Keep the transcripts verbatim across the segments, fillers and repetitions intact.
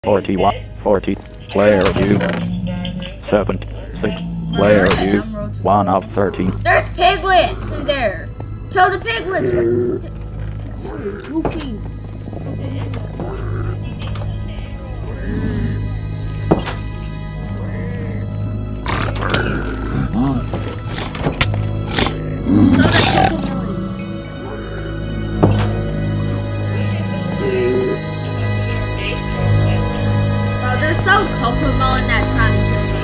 forty-one, forty, player view, seventy-six, player view, one of thirteen. There's piglets in there! Kill the piglets! Goofy. So Cocomelon that's trying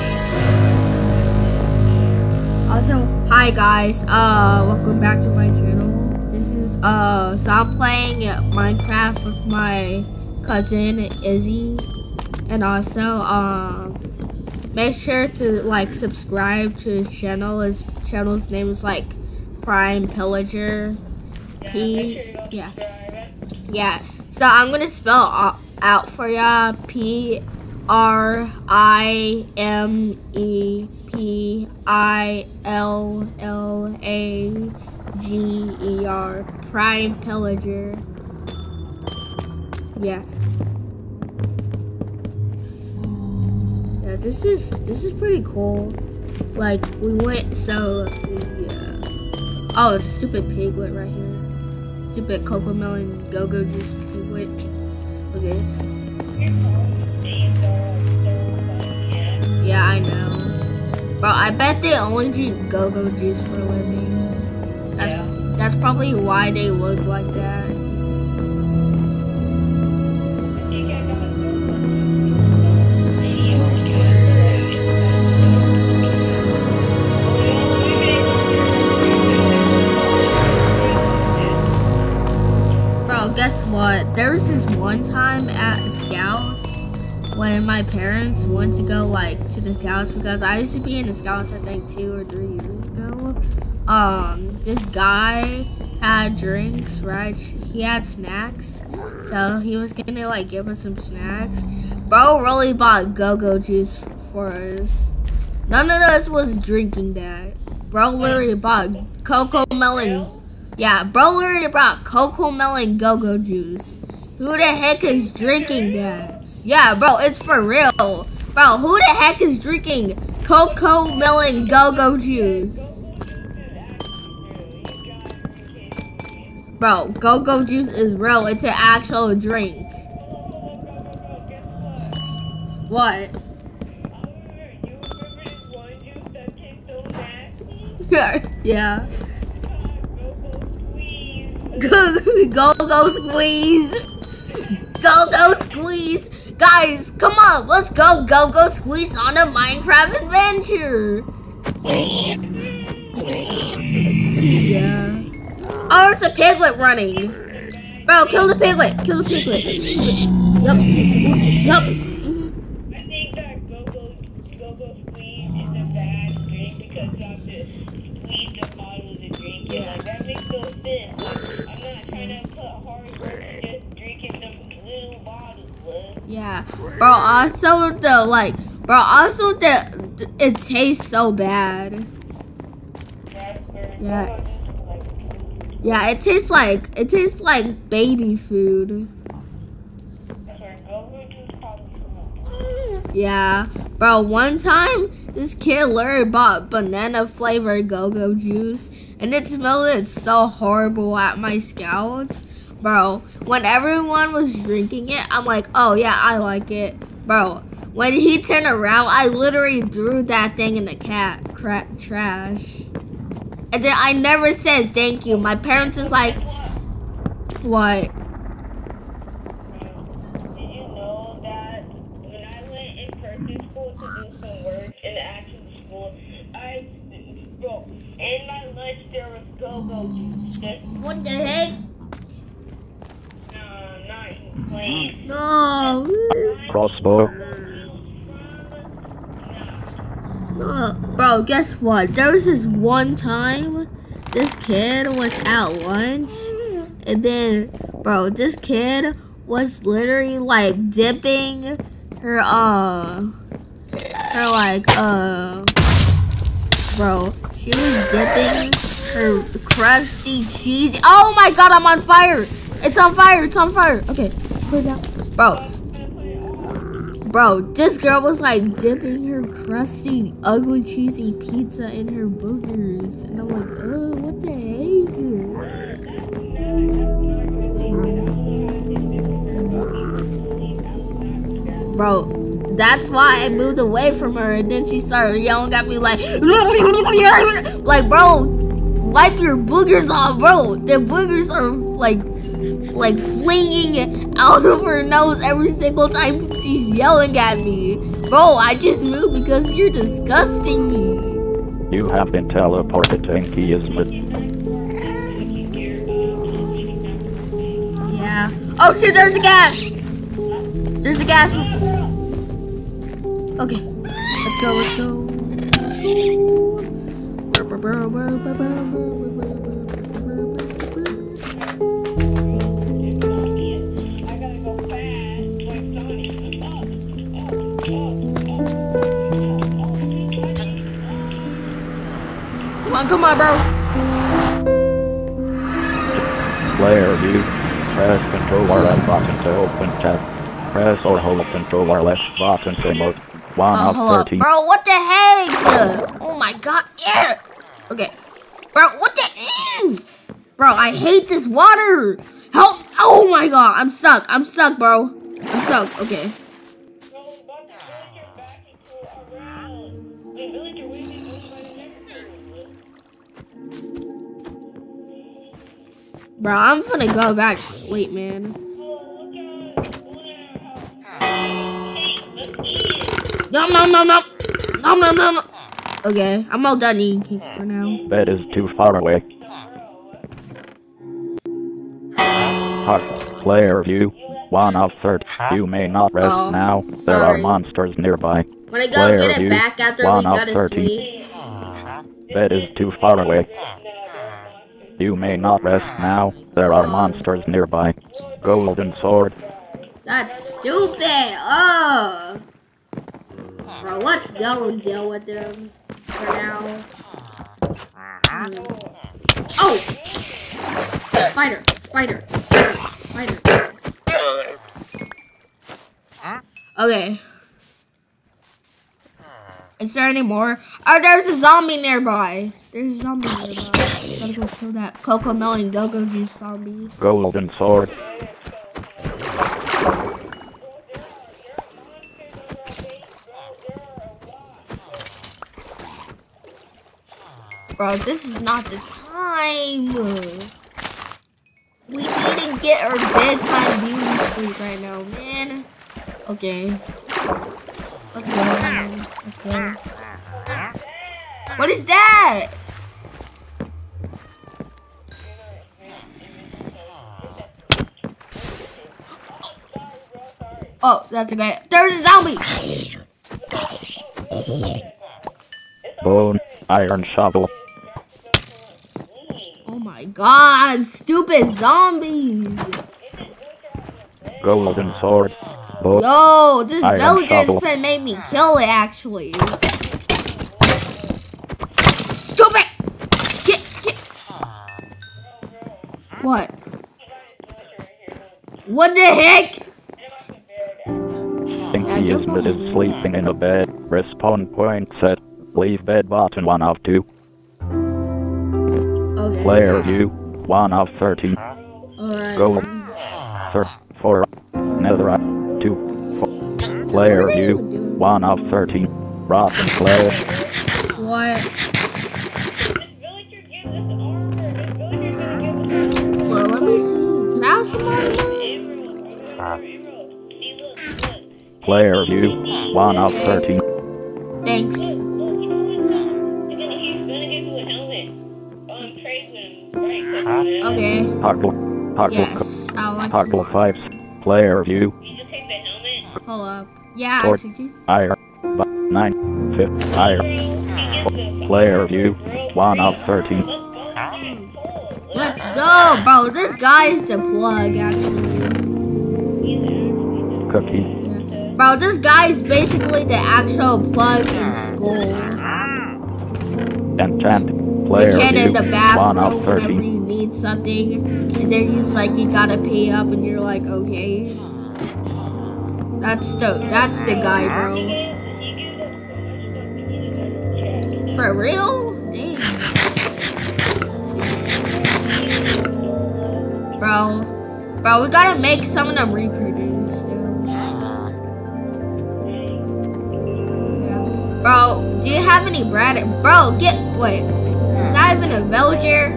to kill us. Also, hi guys, uh, welcome back to my channel. This is, uh, so I'm playing Minecraft with my cousin, Izzy. And also, um, make sure to, like, subscribe to his channel. His channel's name is, like, Prime Pillager. P, yeah. Yeah, so I'm gonna spell out for y'all, P R I M E P I L L A G E R, Prime Pillager. Yeah. Yeah, this is this is pretty cool. Like we went so yeah. Oh, it's stupid piglet right here. Stupid Cocomelon go-go juice piglet. Okay. Yeah, I know. Bro, I bet they only drink go-go juice for a living. That's yeah. That's probably why they look like that. Bro, guess what? There was this one time at Scouts when my parents went to go like to the Scouts, because I used to be in the Scouts I think two or three years ago. Um, this guy had drinks, right? He had snacks, so he was gonna like give us some snacks. Bro really bought go-go juice for us. None of us was drinking that. Bro literally bought Cocomelon. Yeah, bro literally brought Cocomelon go-go juice. Who the heck is drinking that? Yeah, bro, it's for real. Bro, who the heck is drinking Cocomelon go-go juice? Bro, go-go juice is real. It's an actual drink. What? Yeah. Go-go squeeze. Go-go squeeze. Guys, come on. Let's go go-go squeeze on a Minecraft adventure. Yeah. Oh, it's a piglet running. Bro, kill the piglet. Kill the piglet. Yup. Yup. I think that go-go go-go squeeze is a bad drink because you have to squeeze the bottle to drink it. Like, that makes no sense. I'm not trying to put hard work and just drinking some little bottles. Yeah, bro. Also the like, bro. Also the, the it tastes so bad. Yeah. Yeah, it tastes like it tastes like baby food. Yeah, bro. One time, this kid literally bought banana flavored go-go juice, and it smelled it so horrible at my Scouts. Bro, when everyone was drinking it, I'm like, oh yeah, I like it. Bro, when he turned around, I literally threw that thing in the cat cra trash. And then I never said thank you. My parents is like, what? Did you know that when I went in person school to do some work in the actual school, I, bro, in my lunch there was go-go juice. What the heck? No, Crossbow. No, bro, guess what? There was this one time this kid was at lunch, and then, bro, this kid was literally like dipping her, uh, her like, uh, bro, she was dipping her crusty cheese. Oh my god, I'm on fire! It's on fire! It's on fire! Okay, put it down, bro. Bro, this girl was like dipping her crusty, ugly, cheesy pizza in her boogers. And I'm like, oh, what the heck? Bro, that's why I moved away from her. And then she started yelling at me like, like, bro, wipe your boogers off, bro. The boogers are like, like flinging out of her nose every single time she's yelling at me. Bro, I just moved because you're disgusting me. You have been teleported to Inkyism. Yeah. Oh shit, there's a gas! There's a gas. Okay. Let's go, let's go. Come on, come on, bro. Player view. Press control or left button to open tab. Press or hold control or left button to mode. One Oh, of hold up. thirteen. Bro, what the heck? Oh my god. Yeah. Okay. Bro, what the? Mm. Bro, I hate this water. Help. Oh my god. I'm stuck. I'm stuck, bro. I'm stuck. Okay. Bro, I'm finna go back to sleep, man. Nom nom nom nom. Nom nom nom. Okay, I'm all done eating cake for now. Bed is too far away. Hot player view. One of thirty. You may not rest Oh, now. There sorry. are monsters nearby. When I go Player get it view. back after One we of go to thirty. sleep. Bed is too far away. You may not rest now. There are monsters nearby. Golden sword. That's stupid. Oh. Bro, let's go and deal with them for now. Hmm. Oh! Spider, spider, spider, spider. Okay. Is there any more? Oh, there's a zombie nearby. There's a zombie nearby. Gotta go kill that Cocoa Melon Go-Go Juice zombie. Golden sword. Bro, this is not the time. We need to get our bedtime beauty sleep right now, man. Okay. Let's go, man. Let's go. What is that? Oh, that's okay. There's a zombie. Bone. Iron shovel. Oh my god, stupid zombies. Golden sword. Bone. Yo, this Iron villager shovel. just made me kill it, actually. Stupid! Get, get. What? What the heck? Inky is is sleeping in a bed. Respawn point set. Leave bed button one of two. Okay. Player view. One of thirteen. Alright. Go. Thir four. Nether. Two. Four. Player What are view. you doing? One of thirteen. Rotten flesh. What? Bro, let me see. Can I have some more? Player view. One of thirteen. Thanks. Okay. Toggle. Toggle. Yes, I want Toggle to. five. Player view. Hold up. Yeah, I Sword. took it. Iron. Nine. Fifth. Iron. Player view. One of thirteen. Let's go, bro. This guy is the plug, actually. Cookie. Yeah. Bro, this guy is basically the actual plug in school. Enchant. The Player kid view. in the One bathroom of whenever thirteen. you need something, and then he's like, you gotta pay up, and you're like, okay. That's the that's the guy, bro. For real? Dang. Bro. Bro, we gotta make some of them reproduce, dude. Yeah. Bro, do you have any bread? Bro, get wait. Is that even a villager?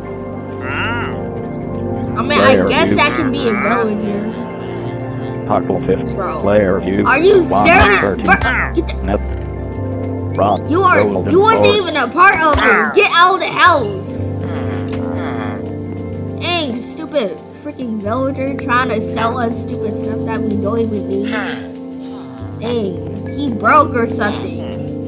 I mean, I guess that can be a villager. Tackle fifth. Bro. Player view. Are you serious? Bro, get the Rock, You are golden you wasn't sword. even a part of it. Get out of the house. Dang, stupid freaking villager trying to sell us stupid stuff that we don't even need. Dang, he broke or something.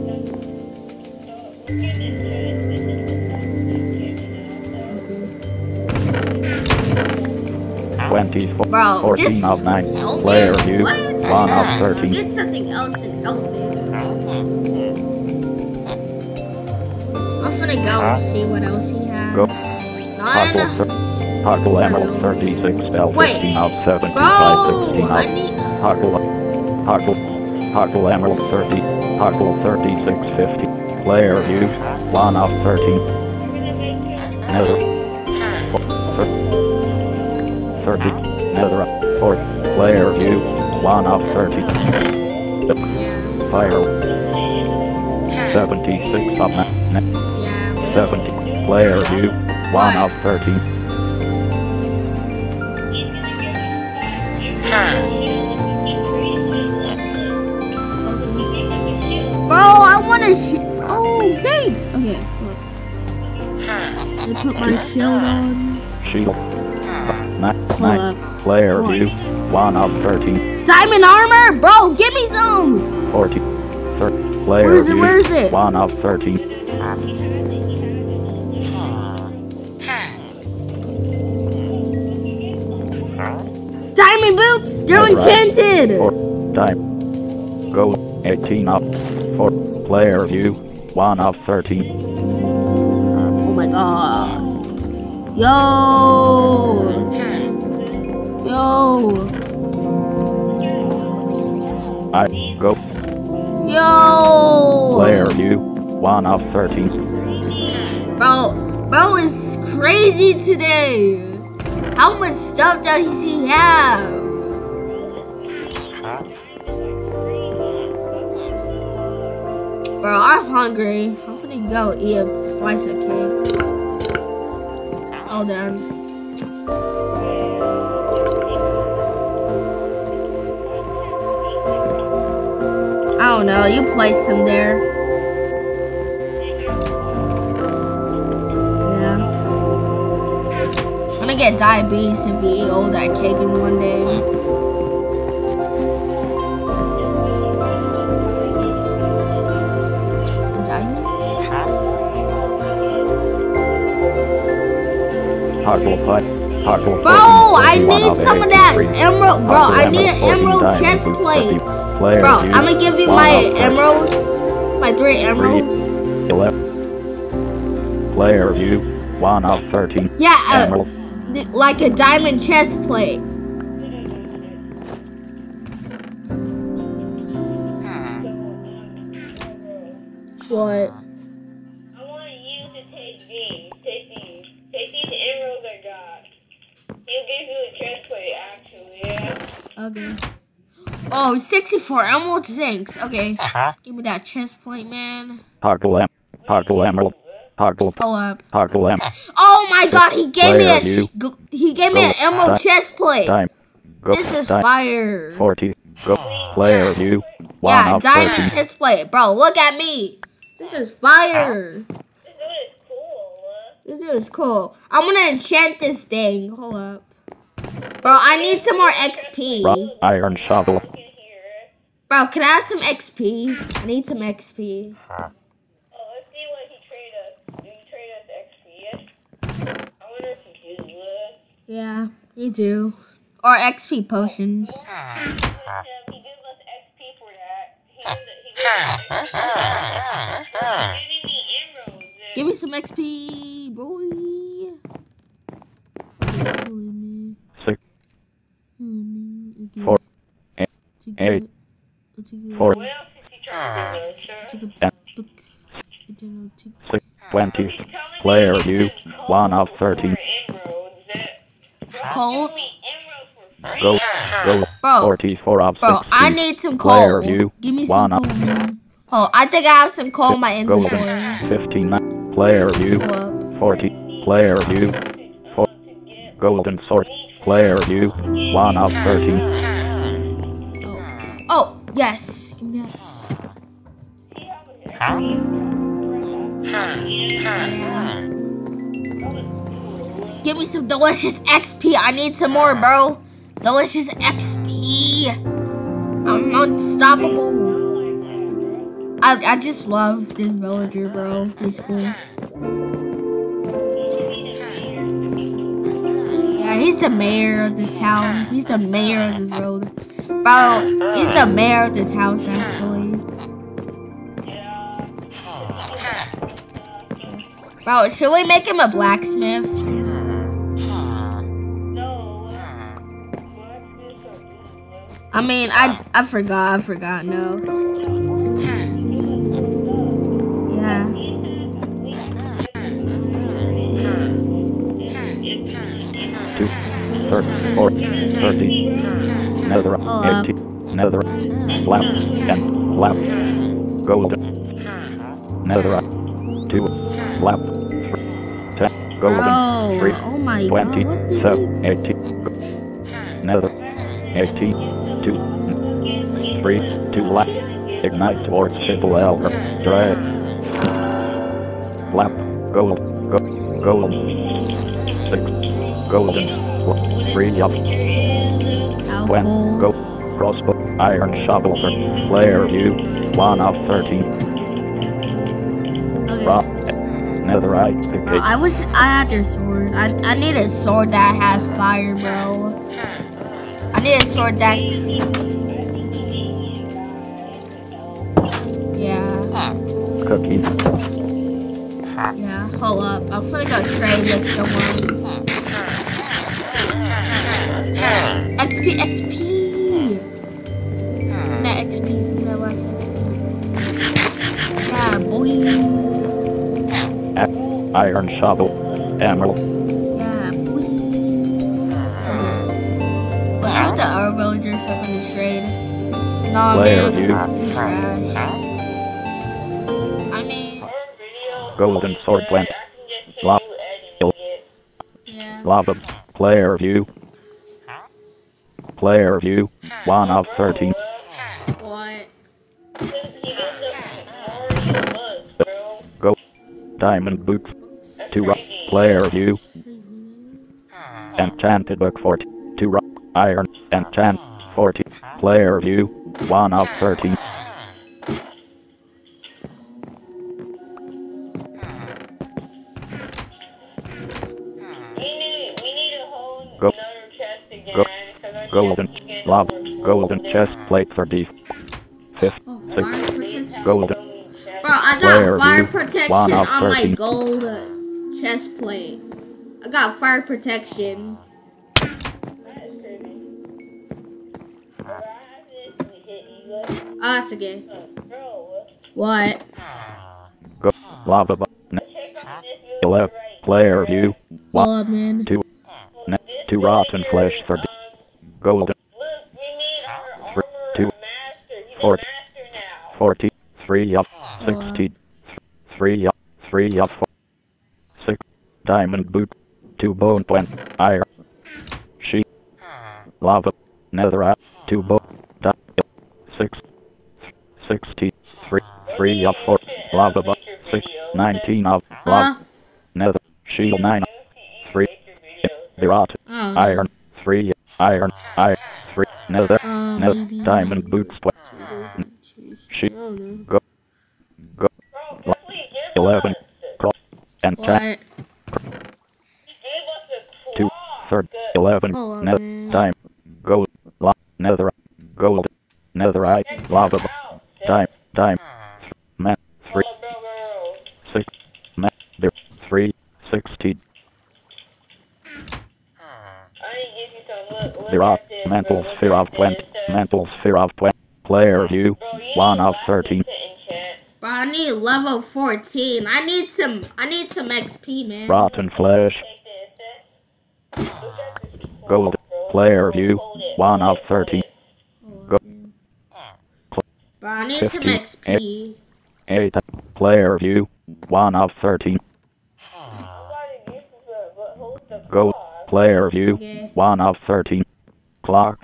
twenty-four. Bro, fourteen just of nine. don't Player get view. what? one of thirteen. Get something else and don't it. I'm finna go and see what else he has. Go. Nine. Tackle Emerald thirty-six. Spell Wait. fifteen of seventy-five. Bro, sixteen I of. need. Tackle. Tackle. Tackle Emerald thirty. Tackle thirty-six fifty. Player view. one of thirteen. Nether. thirty. Nether. fourth. Player view. one of thirty. Fire. seventy-six of nine. Yeah. seventy. Player view. one of thirteen. Bro, I wanna sh- Oh, thanks! Okay, look. I put my shield on. Shield. Nine. Hold Nine. up. Player Hold. view. one of thirteen. Diamond armor? Bro, give me some! forty. thirty. Player Where is it? view. Where is it? one of thirteen. Diamond boots! They're Netherite. enchanted! Four. Time. Go. eighteen of four. Player view. one of thirteen. Oh my god. Yo! Yo! I go. Yo! Player view. one of thirteen. Bro, bro is crazy today. How much stuff does he have? Bro, I'm hungry. I'm finna go eat a slice of cake. Hold on. I don't know. You place him there. Yeah. I'm gonna get diabetes if we eat all that cake in one day. A diamond? Tackle five. Tackle Bro, I need some of that emerald. Bro, I need an emerald chest plate. Player Bro, view. I'm gonna give you one my of thirteen. emeralds. My three emeralds. eleven. Player view. one of thirteen. Yeah, uh, Emerald. th- like a diamond chest plate. What? I want you to take these. Take these. Take these emeralds I got. He'll give you a chest plate, actually, yeah? Okay. Oh, sixty-four emerald zincs. Okay. Give me that chest plate, man. Tackle em. Tackle emerald. Tackle. Pull up. Tackle em. Oh my god, he gave me a Player view. g- he gave me an Go. emerald Time. chest plate. Time. Go. This is Time. fire. forty. Go. Player view. one Yeah, of diamond thirteen. chest plate. Bro, look at me. This is fire. This dude is cool. This dude is cool. I'm gonna enchant this thing. Hold up. Bro, I need some more X P. Rock, iron shovel. I can hear it. Bro, can I have some X P? I need some X P. Oh, let's see what he trade us. Do you trade us X P? I wonder if he do. Uh, Yeah, you do. Or X P potions. he gives us X P for that. He gives, he gives us He's giving me emeralds. uh, Give me some X P, boy. Six. Okay. Four. Together. four, What else is he trying to do, sir? and six, twenty. Player view, one of thirteen. Coal? Go, go, Bro, forty-four of bro, sixty. I need some Player coal. view, Give me some one coal, of man. Oh, I think I have some coal in my inventory. golden, fifty-nine. Player view, Hold up. forty. Player view, four. Golden sword. Player view, one of thirteen. Oh, oh yes. Give me that. Give me some delicious X P. I need some more, bro. Delicious X P. I'm unstoppable. I I just love this villager, bro. He's cool. Yeah, he's the mayor of this town. He's the mayor of this road. Bro, he's the mayor of this house, actually. Bro, should we make him a blacksmith? I mean, I I forgot, I forgot, no. Yeah. Two, thirty, four, thirty. Another, eighty. Another, lap, and lap. Golden. Another, two, lap, ten. Golden, Bro, three, oh my twenty, God, what the seven, heck? eighty. Another, eighteen, two, three, two, lap. Ignite towards Fiddle Elder. Drag. Lap, gold, go, gold. Six, golden, three of. How Twen, cool. go, crossbow, iron shovel for player view, one of thirteen. Okay. Rock, netherite, Bro, I wish I had your sword. I, I need a sword that has fire, bro. I need a sword that... Yeah. cookie, Yeah, hold up. I'm finna go trade with someone. X P, X P! Not X P, that was X P. Yeah, boy. iron shovel, emerald, Yeah, boy. Okay. Let's see what the other villagers are gonna trade. Nah, player man. view, You trash. I mean... golden sword went, lava, Yeah. lava, player view, player view, one of thirteen. What? Go, diamond boots, two rock, player view, enchanted book forty, two rock, iron, enchant, forty, player view, one of thirteen. Go, go, golden, lava, golden chest plate for D. Fifth, Oh, six, fire protection. golden, Bro, I player got fire view, protection one on of my thirteen. gold uh, chest plate. I got fire protection. Oh, that's okay. What? Go, lava, ne- eleven, player view, one, Hold up, man. two, ne- two rotten flesh for D. Golden, three, two, forty, forty, three of sixty, three of, three of four, six, diamond boot, two bone point, iron, sheep, lava, netherite, two bone, di- six, sixty, three, three of four, lava, bu- six, nineteen of, lava, Huh? nether, shield nine, three, dirot, Oh, iron, three, iron, iron, three, nether, Um, nether, maybe. diamond boots, point, sheep, go, go, la- eleven, cross, and ten, What? two, third, eleven, Hold on, nether, man. time, gold, la, nether, gold, netherite, lava, bu- time, time, man, three, six, man, there, three, sixteen, there are mental sphere of twenty, mental sphere of twenty, Player view, one of thirteen. Bro, I need level fourteen. I need some, I need some X P, man. Rotten flesh. Gold. Player view, one of thirteen. Go. Bro, I need some X P. eight. Player view, one of thirteen. Go. Player view, Okay. one of thirteen. Clock.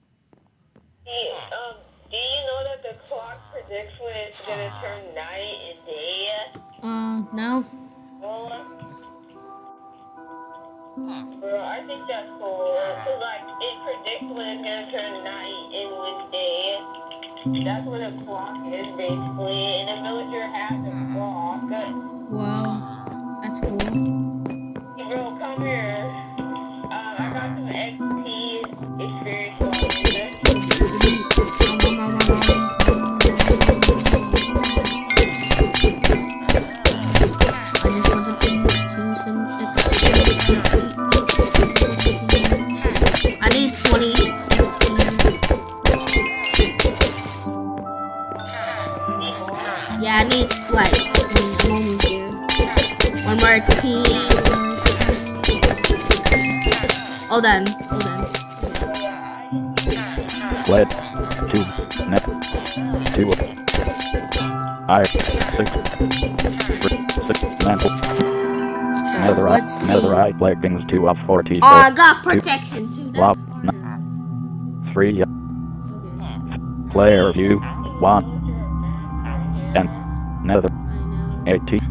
Um, do you know that the clock predicts when it's gonna turn night and day? Uh, no. Well, bro, I think that's cool. Cause like it predicts when it's gonna turn night and when day. That's what a clock is basically. And the villager has a clock. Wow, that's cool. Bro, come here. Um, I got some X P experience for you. I need twenty X P. Yeah, I need like twenty. I'm almost there. One more X P. Hold on, hold on. Lead. Two. Net. Two. I. Six. Three. Six. Mantle. Netherite. Let's see. Netherite leggings. Two of forty. Oh, I got protection too. That's Wow. fine. Three. Okay. Player view, one. And nether. I know. eighteen.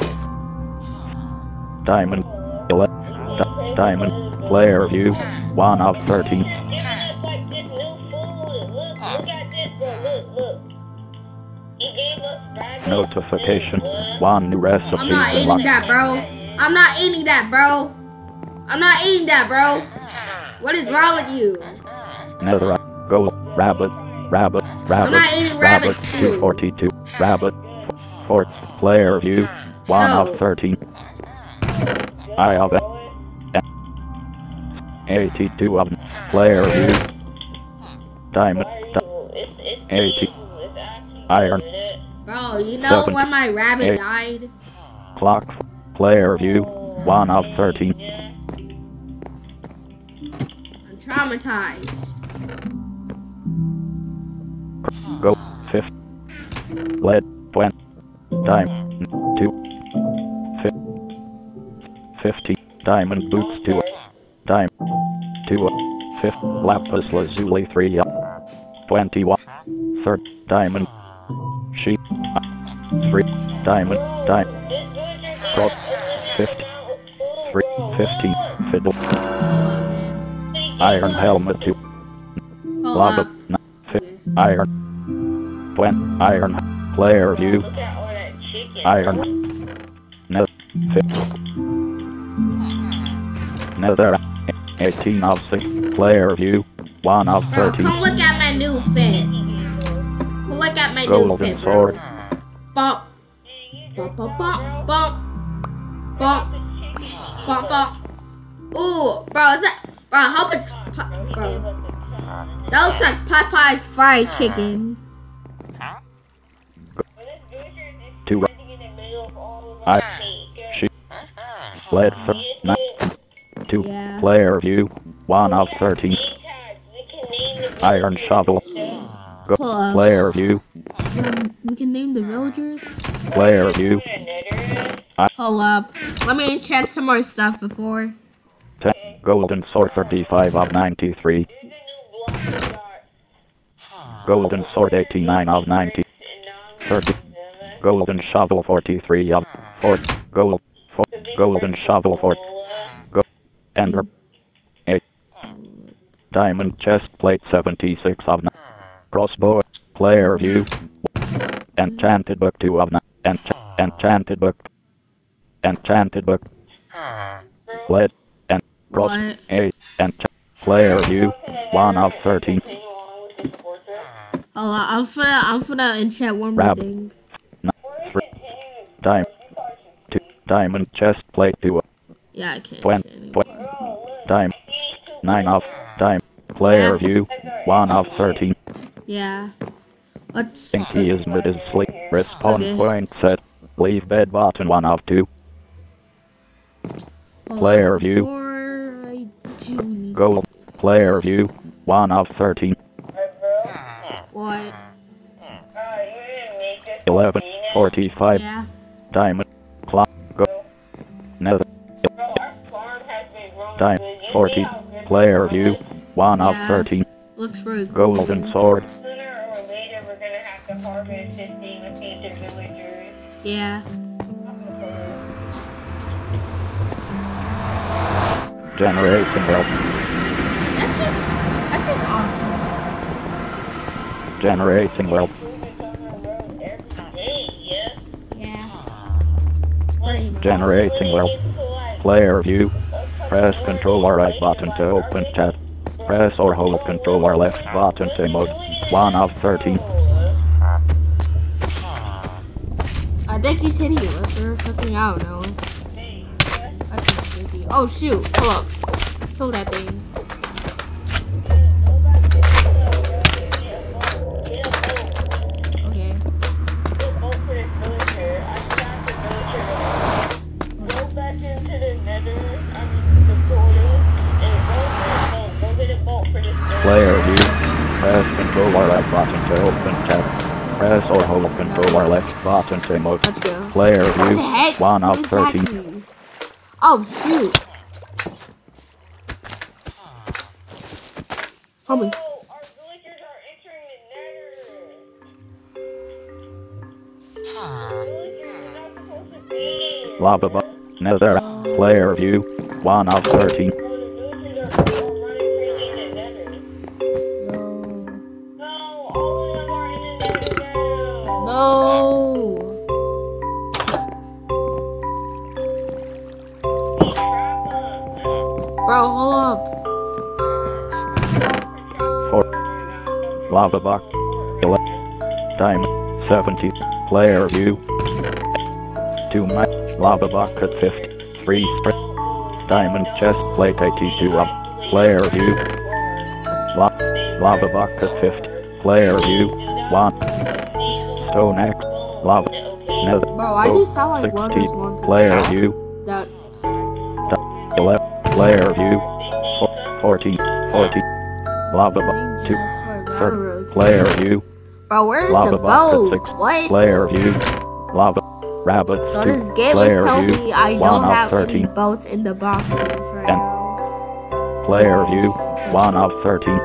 Diamond. eleven. Di- diamond. Player view, one of thirteen. Giving us like this new food. Look, look at this, bro. Look, look. He gave us rabbit. Notification. Look. One new recipe. I'm not eating that, bro. I'm not eating that, bro. I'm not eating that, bro. What is wrong with you? Netherite. Gold. Rabbit. Rabbit. Rabbit. not eating Rabbit. rabbits, too. two forty-two. Rabbit. Fourth. Player view, one No. of thirteen. I have it. eighty-two of player view. Diamond. Di- It's, it's eighty. It's actually Iron. good. Bro, you know Seven. when my rabbit Eight. died? Clock. Player view, one of thirteen. I'm traumatized. Go. Fifth. Lead. Twenty. Time. Two. Fifth. Fifty. Diamond boots. Two. Time. Two. Fifth. Lapis lazuli. Three. Twenty-one. Third. Diamond. Sheep. Three. Diamond. Time. Cross. Fifty. Three. Fifteen. Fiddle. Hold up, man. Iron helmet. Two. Hold Lava. up. Nine. Fifth. Iron. Twenty. Iron. Player view. Look at all that chicken. Iron. Nether. Fifth. Nether. eighteen of six. Player view. one of Bro, thirteen. come look at my new fit. Come look at my new Golden fit, bro. sword. Bump. Bump, bump, bump, bump. Bump. Bump, bump. Ooh, bro, is that... Bro, I hope it's... Po- bro. That looks like Popeye's fried chicken. Two. I. She. Lead. Thir- nine. Two. Yeah. Player view. one of thirteen. Iron shovel. Go. Hold up. Player view. Um, we can name the villagers. Player view. Hold up. Let me enchant some more stuff before. ten. Golden sword. thirty-five of ninety-three. Golden sword. eighty-nine of ninety. thirty. Golden shovel. forty-three of four. Gold. Four. Golden shovel. four. Go. Ender. eight. Diamond chest plate. seventy-six of nine. Crossbow. Player view. Enchanted book. two of nine. Ench- enchanted book. Enchanted book. Lead. And cross. What? eight. Ench- player view. one of thirteen. Hold up. I'm finna, I'm finna enchant one more Rab- thing. three. Diamond. two. Diamond chest plate. two. Yeah, I can't. Twen- enchant twen- anymore. Diamond. nine of. Diamond. Player Yeah. view. one of thirteen. Yeah. Let's. Think he is mid his sleep. Respawn Okay. point set. Leave bed button one of two. Hold Player on, view. before I do need Goal. Player view. one of thirteen. what? eleven. forty-five. Yeah. Diamond. Clock. Go. Nether. Time. forty. Player view. one of Yeah. thirteen. Looks really cool. Golden sword. Sooner or later, we're gonna have to harvest fifteen with these villagers. Yeah. Generating wealth. That's just. That's just awesome. Generating wealth. Yeah. Pretty much. Generating wealth. Player view. Press Control or right button to open tab. Press or hold Control or left button to mode. one of thirteen. I think he said he left her or something. I don't know. That's just creepy. Oh shoot! Pull up. Kill that thing. Okay. Player view. Press Control or right button to open tab. Press or hold Control or left button to mode. Let's go. Player What view. the heck? one Who of attacked thirteen. me? Oh shoot! Homie. Lava bu- Nether. Player view. one of thirteen. No. Bro, hold up. four. Lava buck. eleven. Diamond. seventy. Player view. two max. Lava bucket fifty. three strip. Diamond chest plate eighty-two up. Player view. La lava bucket fifty. Player view. one. Stone X. Lava. Nether. Bro, I just sound like one sixty. there's one Player view. that. eleven. Player view. forty. forty. Lava bucket two. thirty. Player view. Bro, where's Lava the bucket boat? six. What? Player view. Lava. Rabbit So two. this game is Player telling view. me I one don't of have any thirteen. boats in the boxes right And- now. Player view. one of thirteen.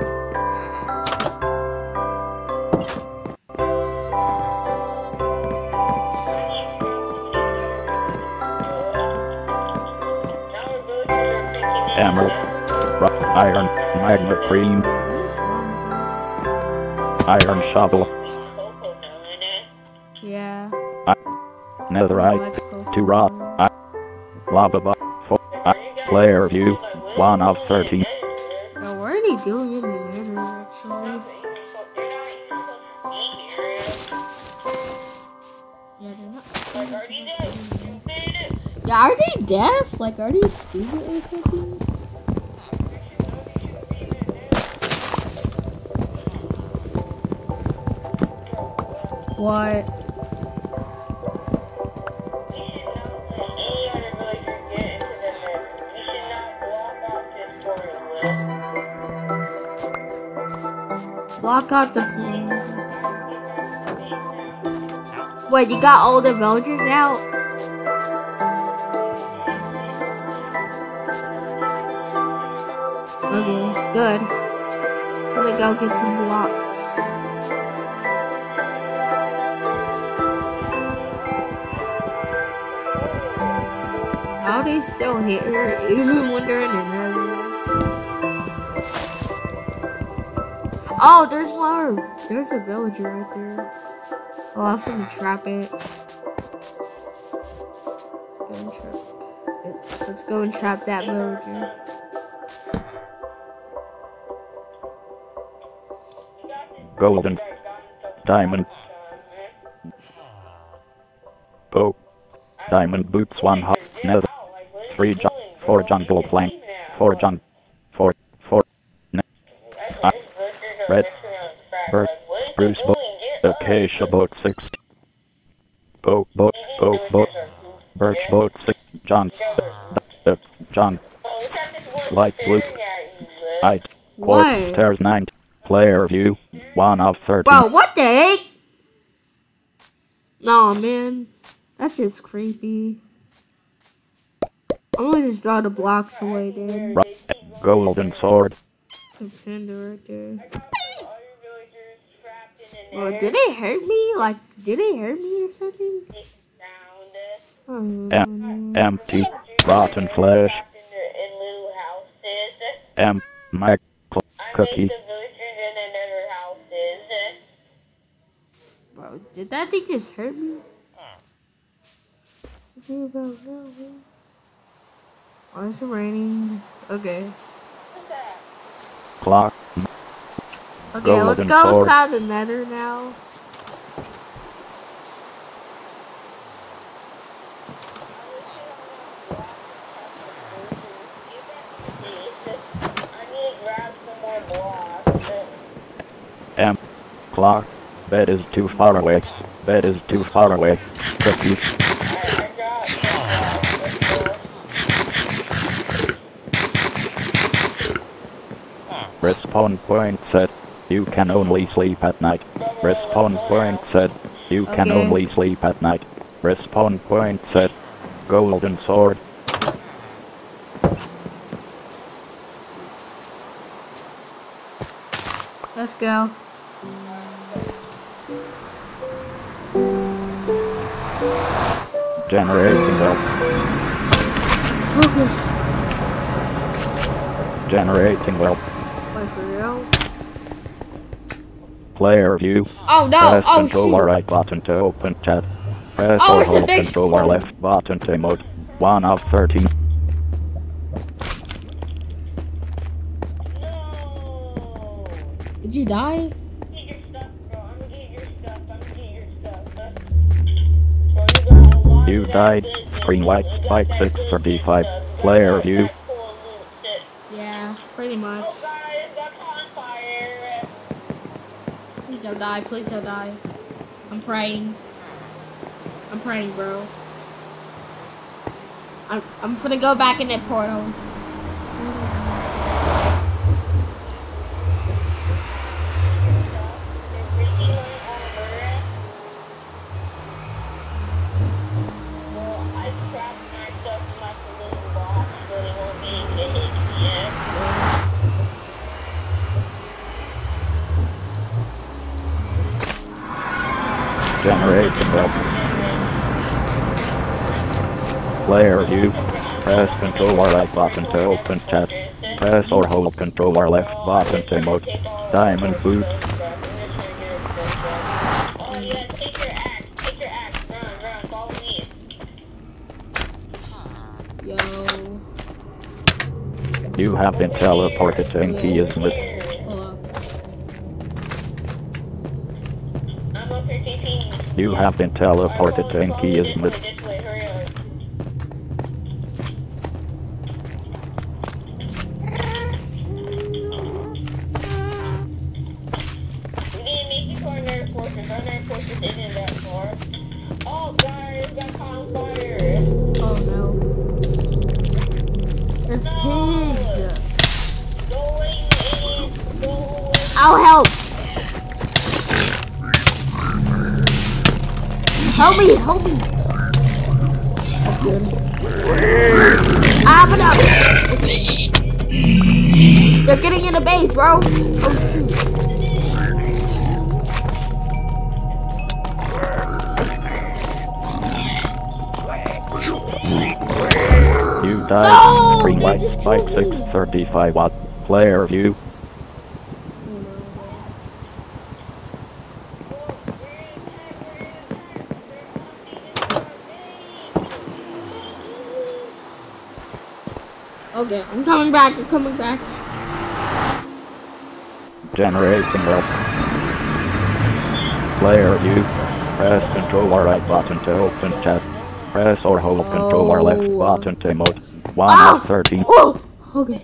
Emerald. Rock, iron. Magma cream. What is wrong Iron shovel. with you? Yeah. Netherite. Let's go. Two rock. I, lava buck. Four. I, player view. one of thirteen. Bro, what are they doing in the nether actually? Yeah, they're not. Yeah, are they deaf? Like, are they stupid or something? What? Block out the pool. Wait, you got all the villagers out? Okay, good. Finna go get some blocks. How they still here, even when they're in the Netherlands? Oh, there's more. There's a villager right there. Oh, I'm finna trap it. Let's go and trap it. Let's go and trap that villager. Golden. Diamond. Bow. Diamond boots one hot. Nether. Three junk. Four jungle plank. Four junk. Four. Four. Ne- uh, red. Bird. Spruce book. Acacia boat sixty. Boat, boat, boat, boat. Birch boat six. John. Uh, John. Light blue. Height. Quartz What? stairs nine. Player view. one of thirteen. Bro, what the heck? Nah, man. That's just creepy. I'm gonna just draw the blocks away then. Right. Golden sword. The panda right there. Bro, did it hurt me? Like, did it hurt me or something? Em empty. Rotten flesh. M. My cookie. Bro, did that thing just hurt me? Oh, it's raining. Okay. Clock. Okay, Golden let's go sword. inside the nether now. M. Clock. Bed is too far away. Bed is too far away. Cookie. Respawn point set. You can only sleep at night. Respawn point set. You can Okay. only sleep at night. Respawn point set. Golden sword. Let's go. Generating well. Okay. Generating well. Wait, for real? Player view. Oh no! Press Oh control or shoot! right button to open chat. Press Oh, or it's a hold big control or sword. left button to emote. one of thirteen. Did you die? You died. Screen white spike six thirty-five. Player view. Yeah, pretty much. Please don't die. Please don't die. I'm praying. I'm praying, bro. I'm I'm finna go back in that portal. Generating well. Player view. Press control or right button to open chat. Press or hold control or left button to emote. Diamond boots. Oh yeah, take your axe, take your axe, run, run, follow me. Yo. You have been teleported to Inky Islet. Hold up. I'm up here, T P. You have been teleported to Inky Islet. This way, hurry up. We didn't make it to our nerd fortress. Our nerd fortress isn't that far. Oh, guys, got caught on fire. Oh no. It's pigs. Go away, you idiot. Go away. I'll help. Help me, help me. That's good. Ah, but no. They're getting in the base, bro. Oh shoot. You died. No, Green they white just spike killed six me. thirty-five watt. Player view. Okay, I'm coming back. I'm coming back. Generating well. Player view. Press control or right button to open chat. Press or hold control or left Oh. button to emote. one Ah! of thirteen. Oh, okay.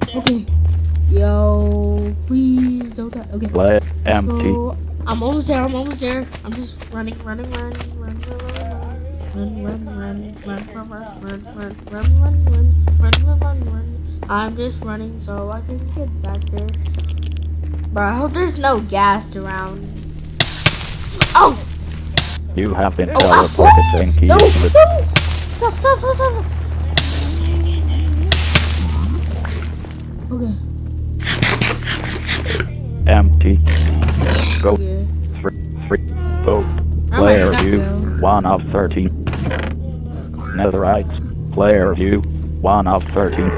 Okay. Yo, please don't die. Okay. Play Let's empty. go. I'm almost there. I'm almost there. I'm just running, running, running, running, running, run, run, run, run, run, run, run, run, run, run, run, run, run, run, run. I'm just running so I can get back there. Bro, I hope there's no gas around. Oh! You have been Oh, ah, teleported. Thank you. no, no! Stop, stop, stop, stop! Okay. Empty. Go. Okay. Three. Three. Vote. Where Player my stuff view. go? One of thirteen. Netherite. Player view. One of thirteen.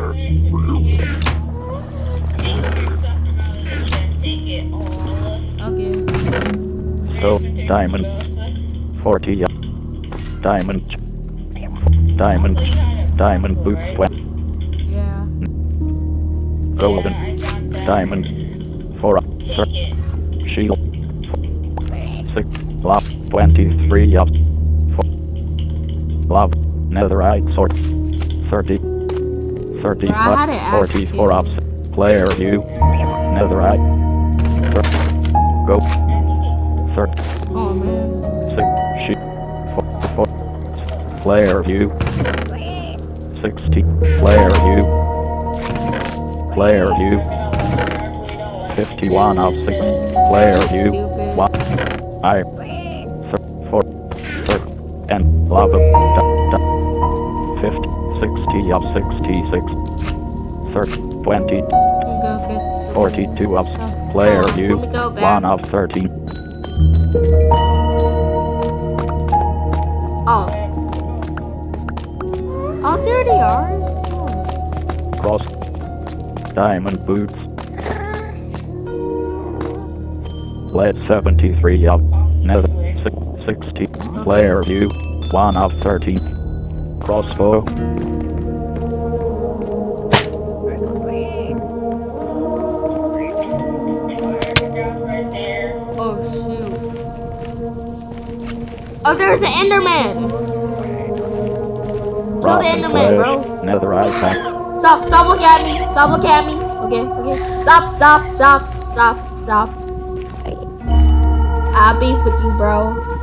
Okay. So, diamond. forty. Diamond. Diamond. Diamond boots. Yeah. Golden. Diamond. Four. Thir shield. Six. Love. Twenty-three. Up. Four. Love. Netherite sword. Thirty. Thirty. Bro, I had it axe Forty-four. too. Up. Player view. Netherite. Thir Go. Thirty. Oh man. Six. Sheep. Four. Four. Player view. Sixty. Player view. Player view. Fifty-one of six. Player view. Stupid. One. I. Thir four. Thir and lava. Da, da. Fifty. Sixty of sixty-six. Thirty. Twenty. Go get some Forty-two of stuff. player Oh, view. let me go back. One of thirteen. Oh. Oh, there they are. Cross. Diamond boots. Lead seventy-three of nether. Sixty. Player view. One of thirteen. Crossbow. Oh shoot. Oh, there's an Enderman. Kill the Enderman, bro. Netherite tank. Stop, stop looking at me. Stop looking at me. Okay, okay. Stop, stop, stop, stop, stop. I'll beef with you, bro.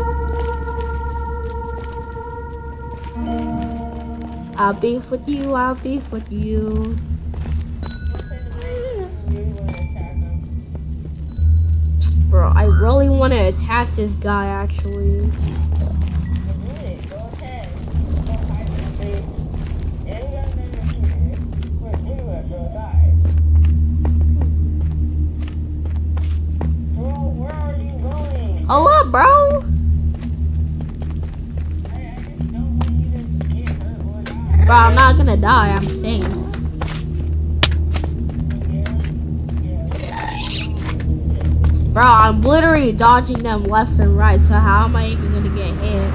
I'll beef with you, I'll beef with you. Bro, I really want to attack this guy, actually. Hold up, bro. Bro, I'm not gonna die. I'm safe. Bro, I'm literally dodging them left and right. So how am I even gonna get hit?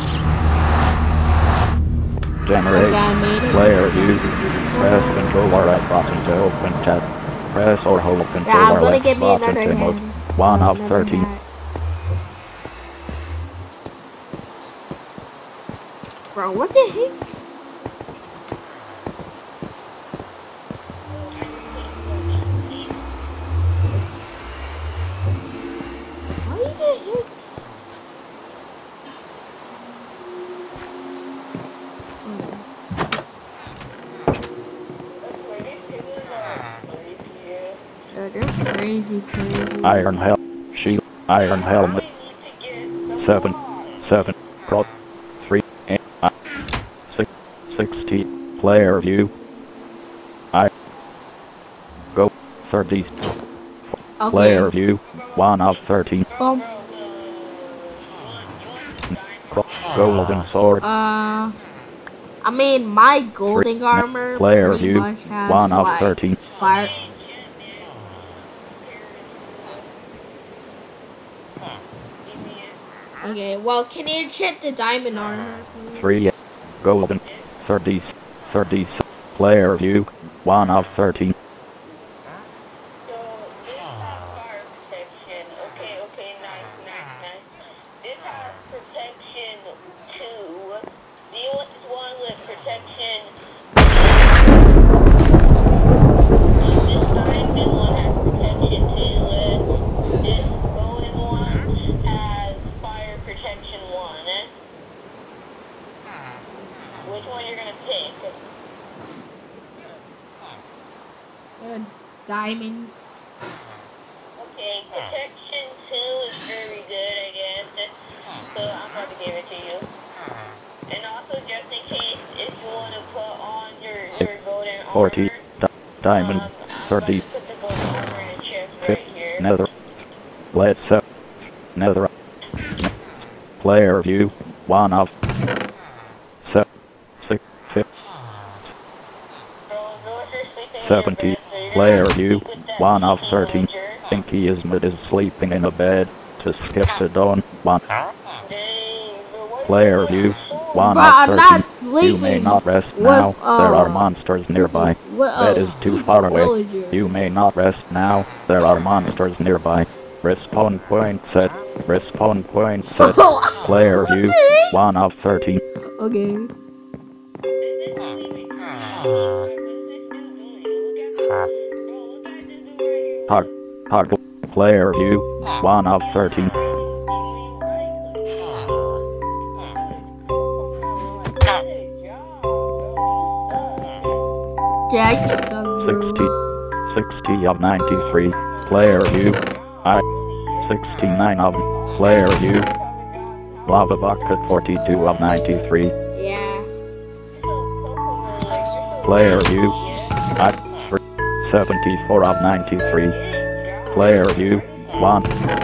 Generate. Okay, I made it. Player view. Press control or right button to open chat. Press or hold control Yeah, I'm or gonna left get me button another to mode. hand. One of Another thirteen. hat. Bro, what the heck? Why the heck? Oh, they're crazy, crazy. Iron helmet. Shield. Iron helmet. Seven. Seven. Cross. Three. And uh, six. Sixty. Player view. I. Go. Thirty. Okay. Player view. One of thirteen. Boom. Cross. Golden sword. Uh, I mean, my golden armor Player pretty view. much has One of like thirteen. fire. Okay, well, can you check the diamond armor, please? Three. Golden. Thirty. Thirty. Player view. One of thirteen. So this has fire protection. Okay, okay, nice, nice, nice. This has protection two. Do you want this one with protection? which one you're gonna pick. Uh, diamond. Okay, protection two is very good, I guess. So I'm about to give it to you. And also, just in case, if you want to put on your, your golden armor, forty. Di diamond. um, I'm thirty. about to put the golden armor in a chest right here. Nether. Let's up. Nether. Player view. One of. Se six. Fifth. Bro, go if you're sleeping in your seventy. bed, so you're Player gonna view. sleep with that One of P C thirteen. launcher. Think he is mid is sleeping in a bed. To skip to dawn. One. Dang, bro, what Player is view. that? One Bro, of I'm thirteen. not You sleeping. may not rest with, now. uh, There are monsters nearby. What, uh, Bed is too far away. villager. You may not rest now. There are monsters nearby. Respawn point set. Respawn point set. Player What view. the heck? One of thirteen. Okay. Tog toggle. Player view. One of thirteen. Yeah, you suck, bro. sixty. sixty of ninety-three. Player view. I. sixty-nine of. Player view. Lava bucket forty-two of ninety-three. Yeah. Player view. I. seventy-four of ninety-three. Player view. one.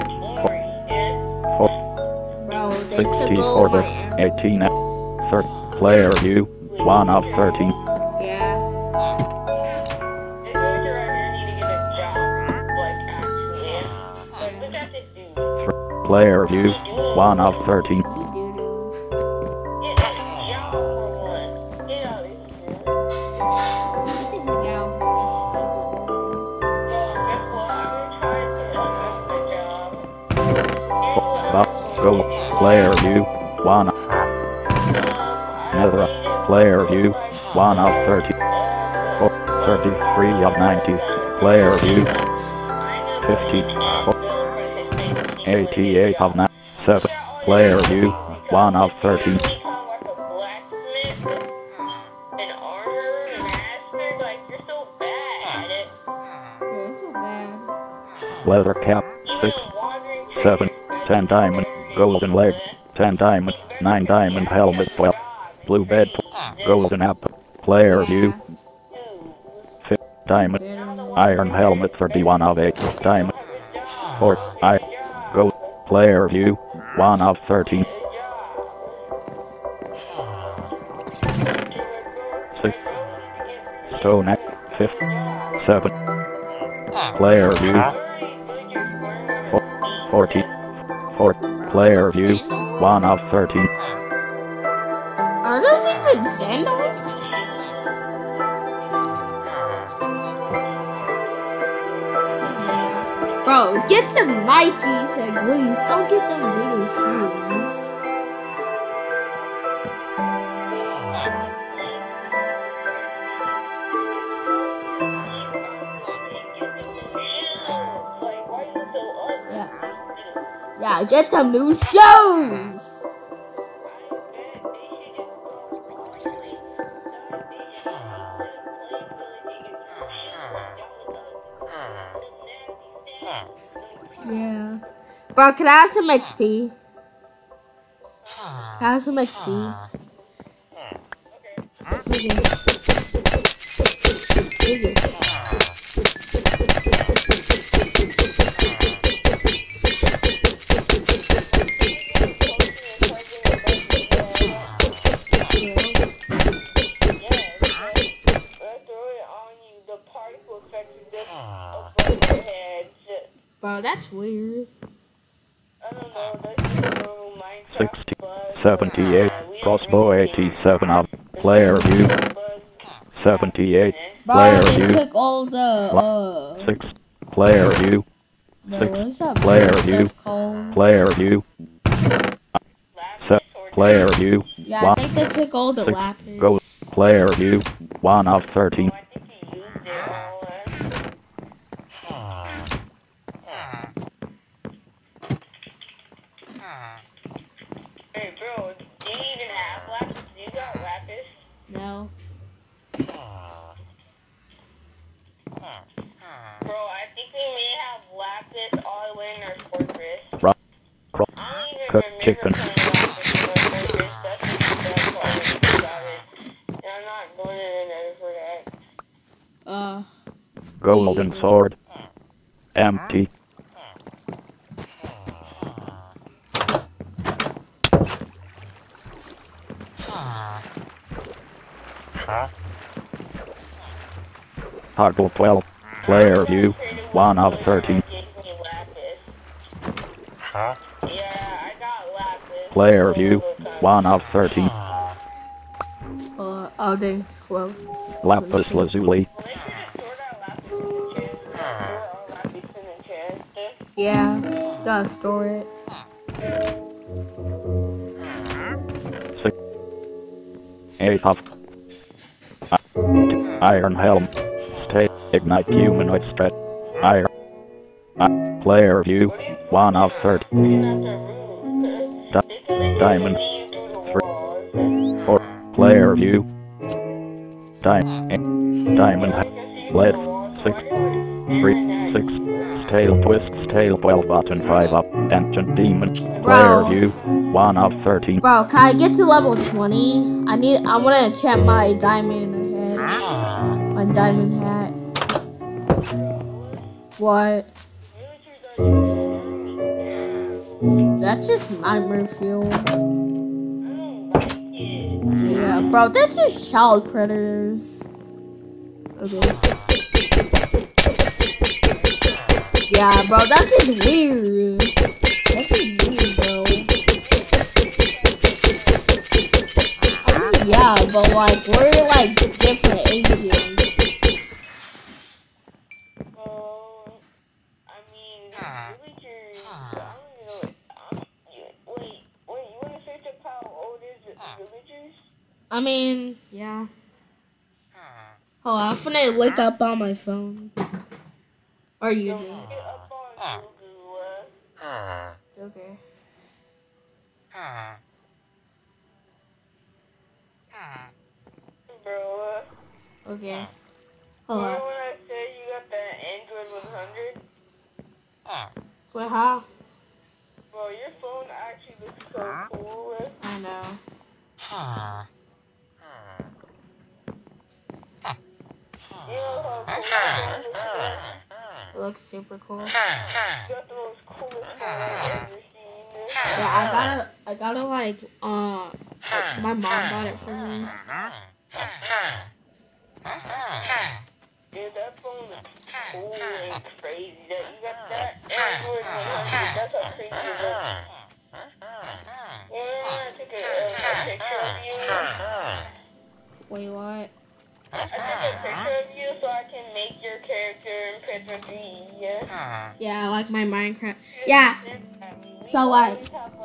Bro, they took sixty-four all my of eighteen. thirty. Player view. one of thirteen. Yeah. Player view. one of thirteen. Go. Player view. one. Nether. Player view. one of thirty. thirty-three of ninety. Player view. fifty. eighty-eight of ninety-seven. Player view. one of thirteen. Leather cap. six. seven. ten diamond. Golden leg. ten diamond. nine diamond helmet. twelve. Blue bed. Golden apple. Player view. fifty. Diamond. Iron helmet. thirty-one of eight. Diamond. four. I. Gold. Player view. one of thirteen. six. Stone at fifth. seven. Player view. forty. four. Player view. one of thirteen. Are those even sandals? Bro, get some Nikes at least. Don't get them little shoes. Yeah. Yeah, get some new shoes. Yeah. Bro, can I have some X P? Can I have some X P? Okay. Bro, that's weird. sixty. seventy-eight. Crossbow eighty-seven of. Player view. seventy-eight. Bro, Player they view. took all the, uh... six. Player view. Bro, six. what's that Player stuff view. called? Player view. Se player view. Yeah, I one. think they took all the Six. lapis. Go. Player view. one of thirteen. Hey, bro, do you even have lapis? Do you got lapis? No. Bro, I think we may have lapis all the way in our fortress. Rock. I don't even Cook remember chicken. playing lapis in our fortress. That's the best part about it. And I'm not going in there for that. Uh. Golden yeah. sword. Empty. Toggle twelve. Player view. one of thirteen. Yeah, I got lapis. Player view. one of thirteen. Uh, oh, thanks. Well, Lapis lazuli. yeah, gotta store it. Six. Eight of. Iron helm. Stay. Ignite humanoid spread. Iron. Uh, player view. one of thirteen. Di diamond. three. four. Player view. Di diamond. Lead. six. three. six. Tail twists. Tail twelve button five up. Ancient demon. Player Bro. view. one of thirteen. Bro, can I get to level twenty? I need, I want to enchant my diamond hat. My diamond hat. What? That's just nightmare fuel. Yeah, bro, that's just child predators. Okay. Yeah, bro, that's just weird. That's just weird, bro. Yeah, but like, we're like different ages. Well, I mean, villagers, I don't even know. Wait, wait, you want to search up how old is it, villagers? I mean, yeah. Oh, I'm finna look up on my phone. Or you do. Look it up on Google. uh, Okay. Bro, uh, Okay. Hold remember on. when I said you got the Android one hundred? Wait, how? Bro, your phone actually looks so cool. uh. I know. You know how cool your phone looks? It looks super cool. You got the most coolest phone I've ever seen. Yeah, I gotta, I gotta like, uh, like, my mom bought it for me. Dude, that phone looks cool and crazy. That you got that Android one hundred. That's how crazy it looks. You know, I took a, uh, a picture of you. Wait, what? I took a picture of you so I can make your character in Pizza three. Yeah. Yeah, like my Minecraft. Yeah. So like,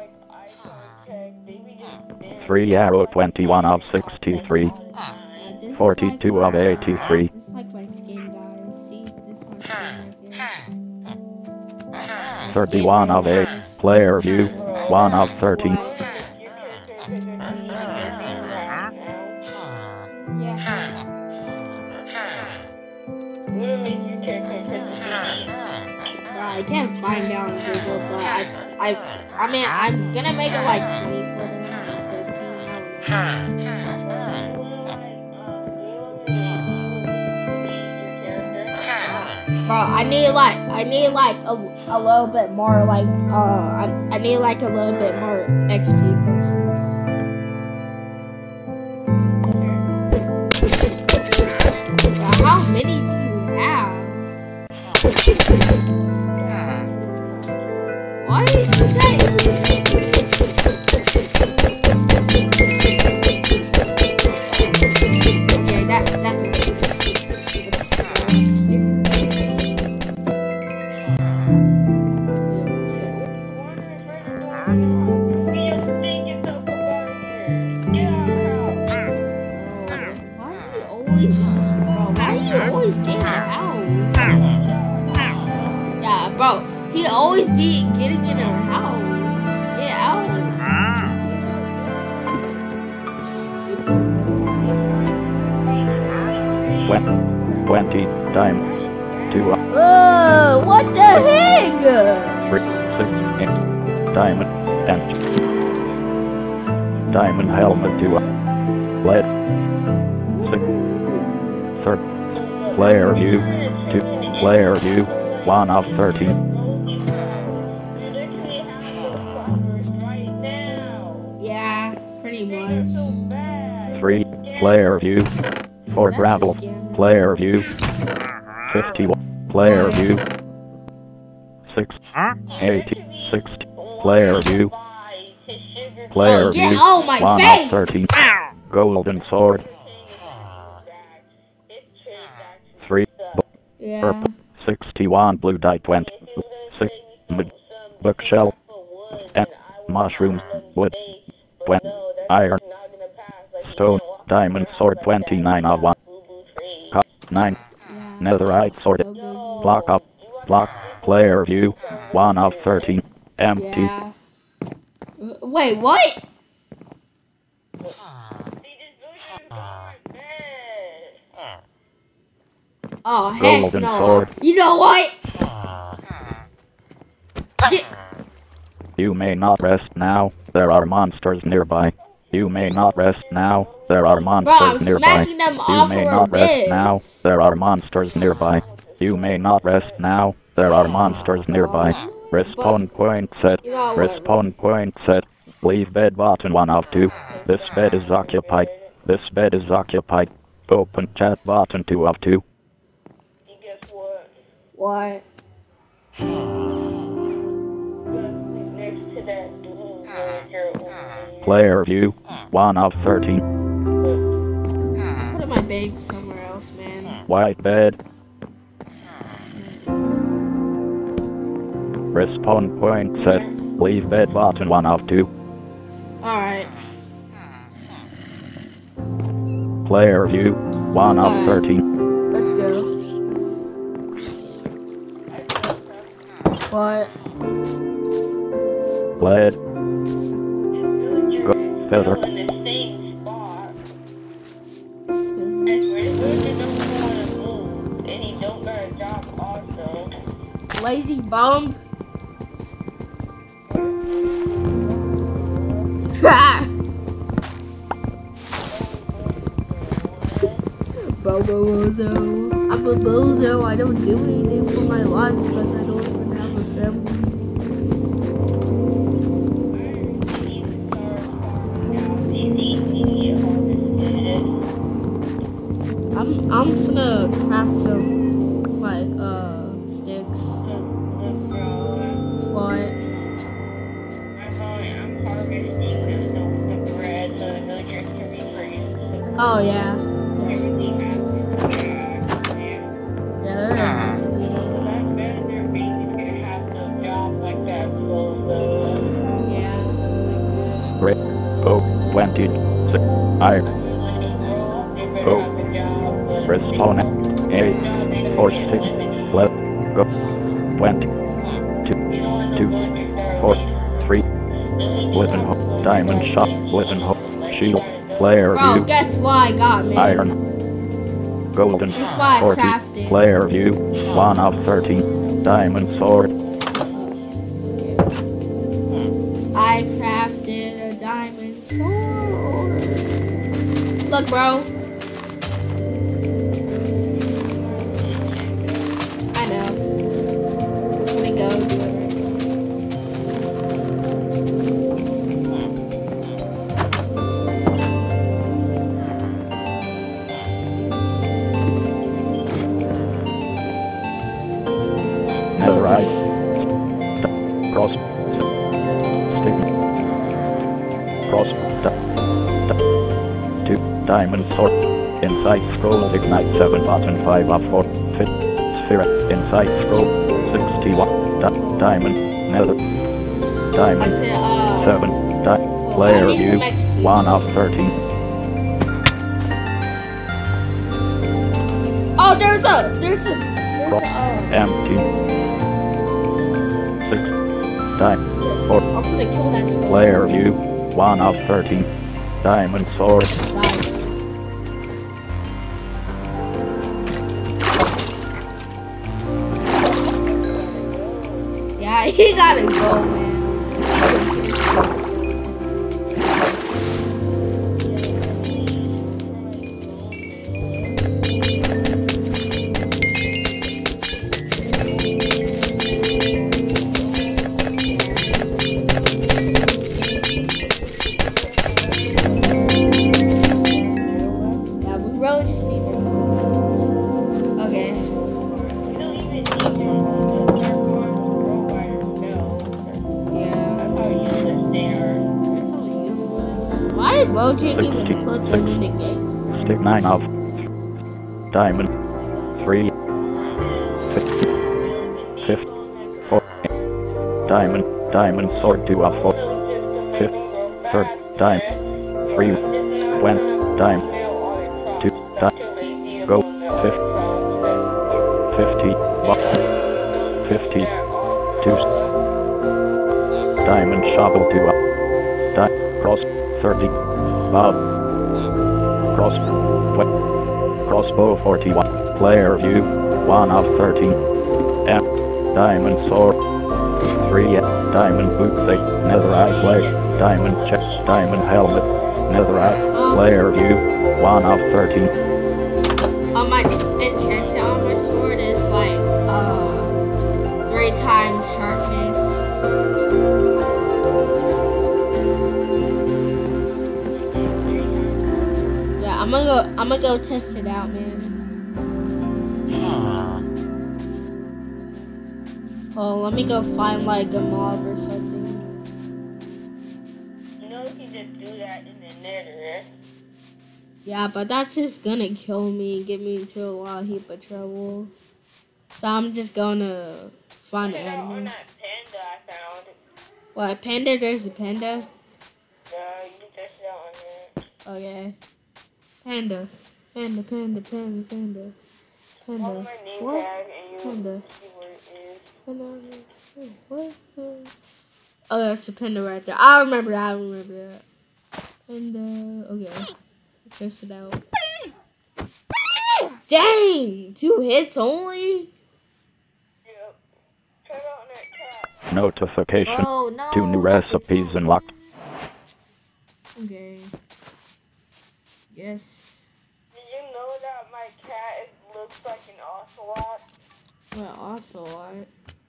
three arrow twenty-one of sixty-three. yeah, this forty-two is like of eighty-three. This is like my skin, guys. See, this is my skin right here. thirty-one of eight. Player view. one of thirteen. I can't find out on Google, but I, I, I mean, I'm gonna make it like twenty for the night, fifteen. I don't know. Bro, I need like, I need like a, a little bit more, like, uh, I, I need like a little bit more X P. Bro, how many do you have? Why did you say? Okay, that that's okay. Let's go upstairs. Why are you always, bro? Why are you always getting the house? Yeah, bro. He always be getting in our house. Get out. Stupid. Stupid. twenty, diamond, two, Uh, what the heck? three, six, eight, diamond, and diamond helmet, two, lead, six, third, player view, two, player view, one of thirteen, Yeah, pretty much. three, player view, four, That's gravel, a scam. player view, fifty-one, player view, six, eighty, sixty, player view, player Oh, get view, out my one face! of thirteen, golden sword, three, Yeah. purple, sixty-one, blue dye, twenty, six, mid, bookshelf, and mushrooms, wood, twenty, iron, stone, diamond sword, twenty-nine of one, cup, nine, Yeah. netherite sword, So good. block up, block, player view, one of thirteen, empty, Yeah. Uh, Wait, what? Oh, heck golden no. sword, You know what? Get, you may not rest now, there are monsters nearby. You may not rest now, there are bro, I'm monsters nearby. smacking them You off may of our not rest now, beds. there are monsters nearby. You may not rest now, there are monsters nearby. Respawn point set, You know what? respawn point set. Leave bed button one of two. This bed is occupied. This bed is occupied. Open chat button two of two. Guess what? What? Next to that blue villager over Player view, one of thirteen. Put my bag somewhere else, man. White bed. Respawn point set. Leave bed button one of two. Alright. Player view, one of Alright. thirteen. Let's go. What? Lead, go, feather, in the same spot. And the villager don't want to move, and he don't got a job also. Lazy bum. Bobozo. I'm a bozo. I don't do anything for my life because I don't even have a family. I'm I'm finna craft some like uh sticks. What? Oh yeah. Yeah, they're able to do that. Yeah. red, oh, twenty, six, iron, oh, respawn, eight, four, six, left, go, twenty, two, two, four, three, weapon hook, diamond shot, weapon hook, shield, player Bro, view, guess what I got, man? iron, golden, This is what I forty, crafted. player view, one of thirteen, diamond sword, I crafted a diamond sword. Look, bro. I know. I'm gonna go do it. netherite, cross, stick, cross, da, da, two, diamond sword, inside scroll, ignite seven button five of four, fit, sphere, inside scroll, sixty-one, da, diamond, nether, I diamond, said, uh, seven, di, well, I player need view, some X P. one of thirteen, Oh, there's a, there's a, there's a, uh, empty, six, di, four, I'm gonna kill that troll. player view, one of thirteen, diamond sword, Diamond. he gotta go, man. Yeah, we really just need to. Okay. You don't even need to Yeah. That's how useless they are. They're so useless. Why did Bojack even put them in the game? Stick nine of diamond. Three. Fifth. Four. Diamond. Diamond sword two of four. Fifth. Third. Diamond. Three. When. Diamond. Two. Diamond. Go. Fifth. Fifty. One. Fifty. Two. Diamond shovel two up. Di cross. Thirty. Bob. Cross. Tw crossbow forty-one. Player view. One of thirteen. M. Diamond sword. Three. Diamond boot six. Netherite player. Diamond check. Diamond helmet. Netherite. Player view. One of thirteen. On my insurance on my sword is like uh three times sharpness. Yeah, I'm gonna go. I'm gonna go test it out, man. Oh, let me go find like a mob or something. You know you can just do that in the nether. Yeah, but that's just gonna kill me and get me into a lot of heap of trouble. So I'm just gonna find an Check out on animal. that panda I found. What, panda? There's a panda? Yeah, you can test it out on there. Okay. Panda. Panda, panda, panda, panda. Follow Panda. my name What? tag and you'll Panda. see what it is. Panda. What? Oh, that's a panda right there. I remember that. I remember that. Panda. Okay. Let's test it out. Dang! Two hits only? Yep. Check out on that cat. Notification. Oh, no. Two new recipes unlocked. Okay. Yes. Did you know that my cat is, looks like an ocelot? Well, also, what?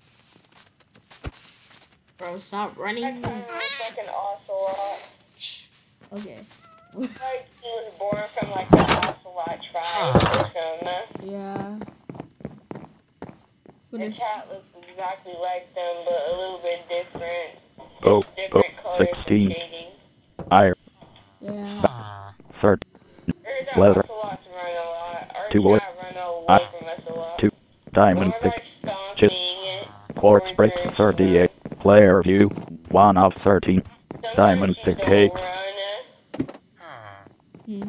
Bro, stop running. My cat looks like an ocelot. Okay. Like he was born from like the ocelot tribe or something. Yeah. The Finish. cat looks exactly like them, but a little bit different. Go. Just Go. different colors and Sixteen. shading. Iron. Yeah. Third. Heard that Leather. ocelots run a lot. Our Two wood. cat run away I- from us a lot. Two. Diamond We're pick. like stomping Chip. it. Quartz brick. thirty-eight. Player view. One of thirteen. Sometimes Diamond she pick don't cakes. run us, Hmm.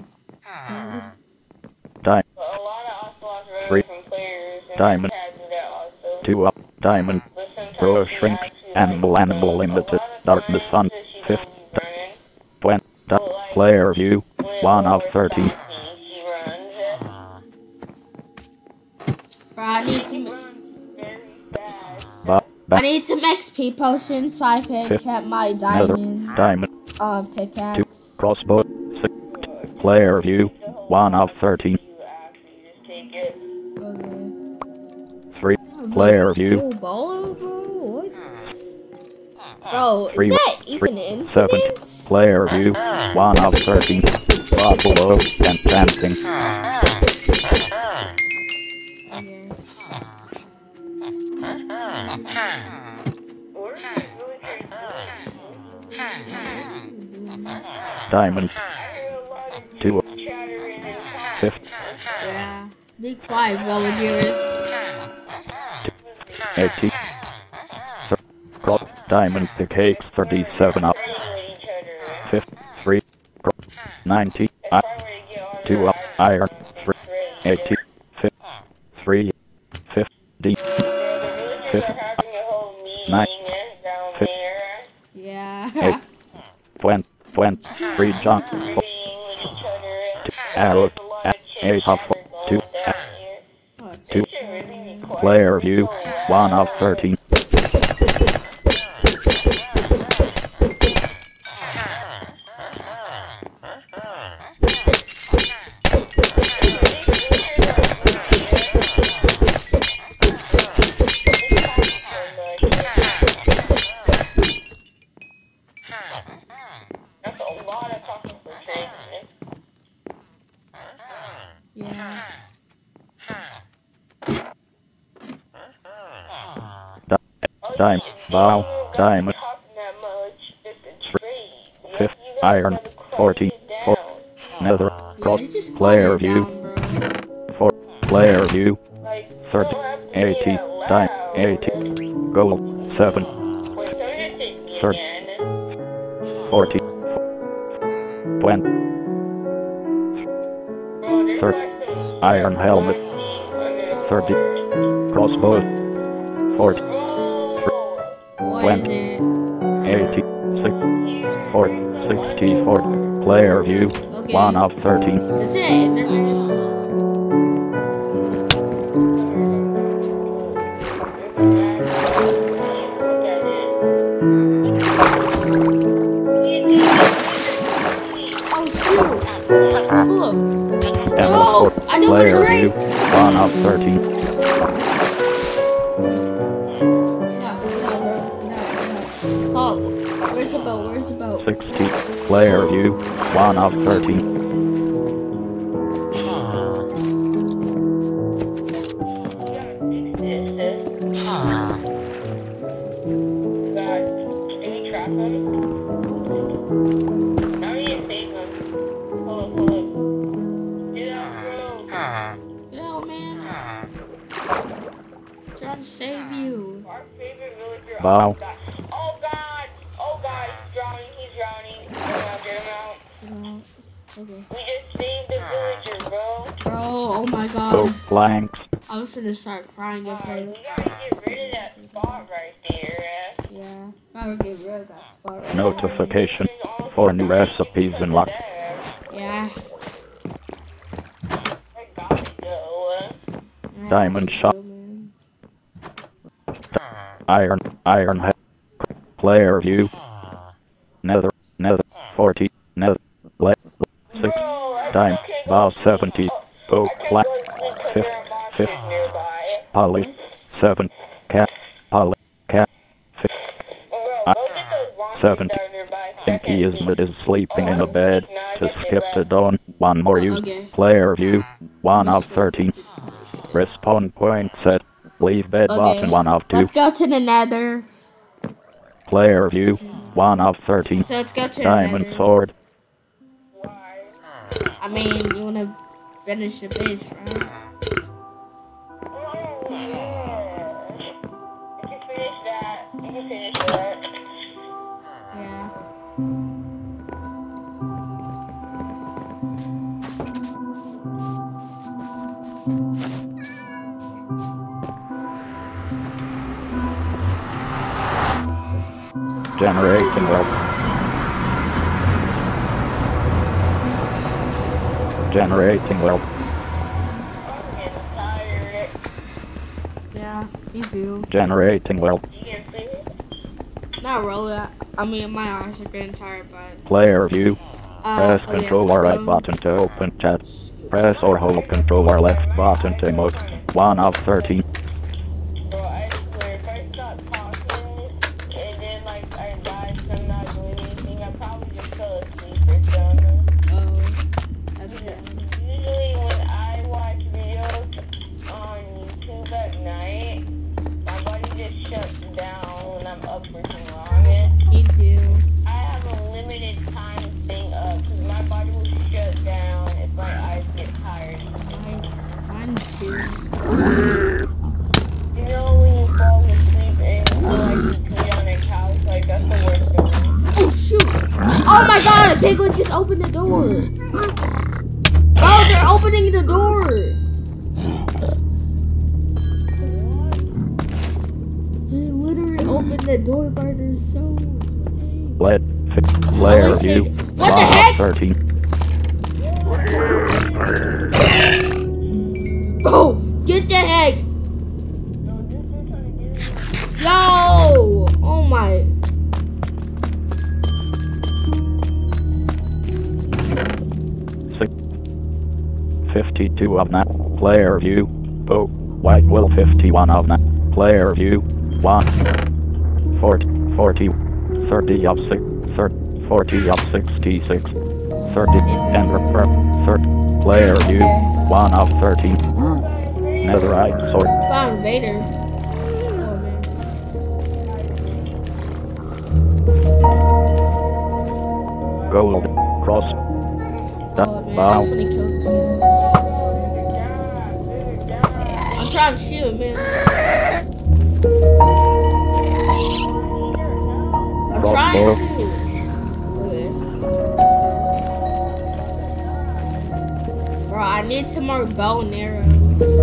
Di but a lot of ocelots run Three. away from players, and Diamond. my cat do that also. Two up. Diamond. But sometimes Pro she shrink. actually Animal likes animal them. limited. A lot of Darkness times fun. that she Fifth. don't be running. Twenty. But like, Player view. when One of we're thirteen. stomping, she runs. Bro, I need She to. runs very fast. Ba I ba need some X P potions so I can Fifth. get my Nether. diamond Diamond. uh, Two. pickaxe. Crossbow. Six. Player view. One of thirteen. You actually just take it. Okay. Three. Player view. Oh, bolo, bro. What? Bro, is Three. that even Three. Seven. infinite? Player view. One of thirteen. Buffalo. And dancing. Okay. Or is it really pretty cool? Diamond. I hear a lot of Two. chattering and talking. Fifth. Yeah. Be quiet, villagers. Eighty. Cross. Diamond pick cakes. Thirty-seven up. Fighting with each other. Fifth. Three. Cross. Ninety. If I were to get all Two your up. Iron. items, Three. it's great. Eighty. Fifth. Three. Fifty. The villagers Fifth. are having a whole meeting Nine. down Fifth. there. Yeah. Eight. Twenty. Twenty. Three. Jump. Agreeing with each other. Arrow. There's a lot of Eight. chit-chat Two. going down here. Two. It should really be quiet. Player view. So One of loud. thirteen. Yeah. Dime, bow, diamond, fifth, iron, forty, four, nether, Yeah, cross, you just player quiet view, down, bro. four, player view, thirty, eighty, dime, eighty, gold, seven, thirty, forty, twenty, thirty, iron helmet, thirty, crossbow, forty, What is twenty, it? eighty, six, four, sixty-four, player view, Okay. one of thirteen, Is it Enderman? Oh shoot! Look. and No! four, I don't want to player view, drink! one of thirteen, Get out, get out, bro. Get out, get out. Oh, where's the boat? Where's the boat? sixty, player view, one of thirteen, Get out, man. I'm trying to save you. Our favorite villager. bow, Oh god! Oh god! He's drowning. He's drowning. Get him out. Get him out. Get out. Okay. We just saved the villager, bro. Bro, oh my bow, god. blanks, I was gonna start crying if I. Alright, we gotta get rid of that spot right there. Yeah. Gotta get rid of that spot right notification for new recipes and luck, there. Yeah. I gotta go. Yeah, Diamond that's shot. cool, man. iron, iron head, player view, nether, nether, forty, nether, le, six, dime, bow seventy, bow, black, fifth, fifth, polish, seven, cat, polish, cat, fifth, uh, seventy, Pinky is mid is sleeping in a bed, to skip to dawn, one more use, Okay. player view, one of thirteen, respawn point set, leave bed Okay. button, one of two, Let's go to the nether. player view, one of thirteen, So let's go to the diamond nether. sword, I mean, you wanna finish the base, right? You can finish that. You can finish that. Yeah. generating wealth, generating wealth, I'm getting tired. Yeah, me too. generating wealth, You can finish. Not really. I- I mean, my eyes are getting tired, but. player view, Uh, press oh, yeah, control let's or right go. button to open chat, press or hold control or left button to mute, one of thirteen, Bro, I swear, if I stop talking and then like I die from not doing anything, I probably just fell asleep or something. Oh, that's good. Usually when I watch videos on YouTube at night, my body just shuts down when I'm up for too long. Me too. I have a limited time staying up because my body will shut down if my eyes get tired. Mine's, mine's too. You know when you fall asleep and you feel like you pee on a couch, like that's the worst feeling. Oh shoot! Oh my god! A piglet just opened the door. Oh, they're opening the door. They literally opened the door by themselves. What the heck? let, player Oh, view, what the one heck? of thirteen, Oh, get the heck! No, this is trying to get it. Yo! Oh my! six, fifty-two of nine, player view, bow, white will fifty-one of nine, player view, one, forty, forty, thirty of six, thirty, forty of sixty-six, thirty, and refer, thirty, Player view, one of thirteen. Netherite sword. Found Vader. Oh man. Gold. Cross. Oh man, Bow. I'm finna kill this guy. I'm trying to shoot, man. I'm trying Crossbow. to. Okay. Bro, I need some more bow and arrows.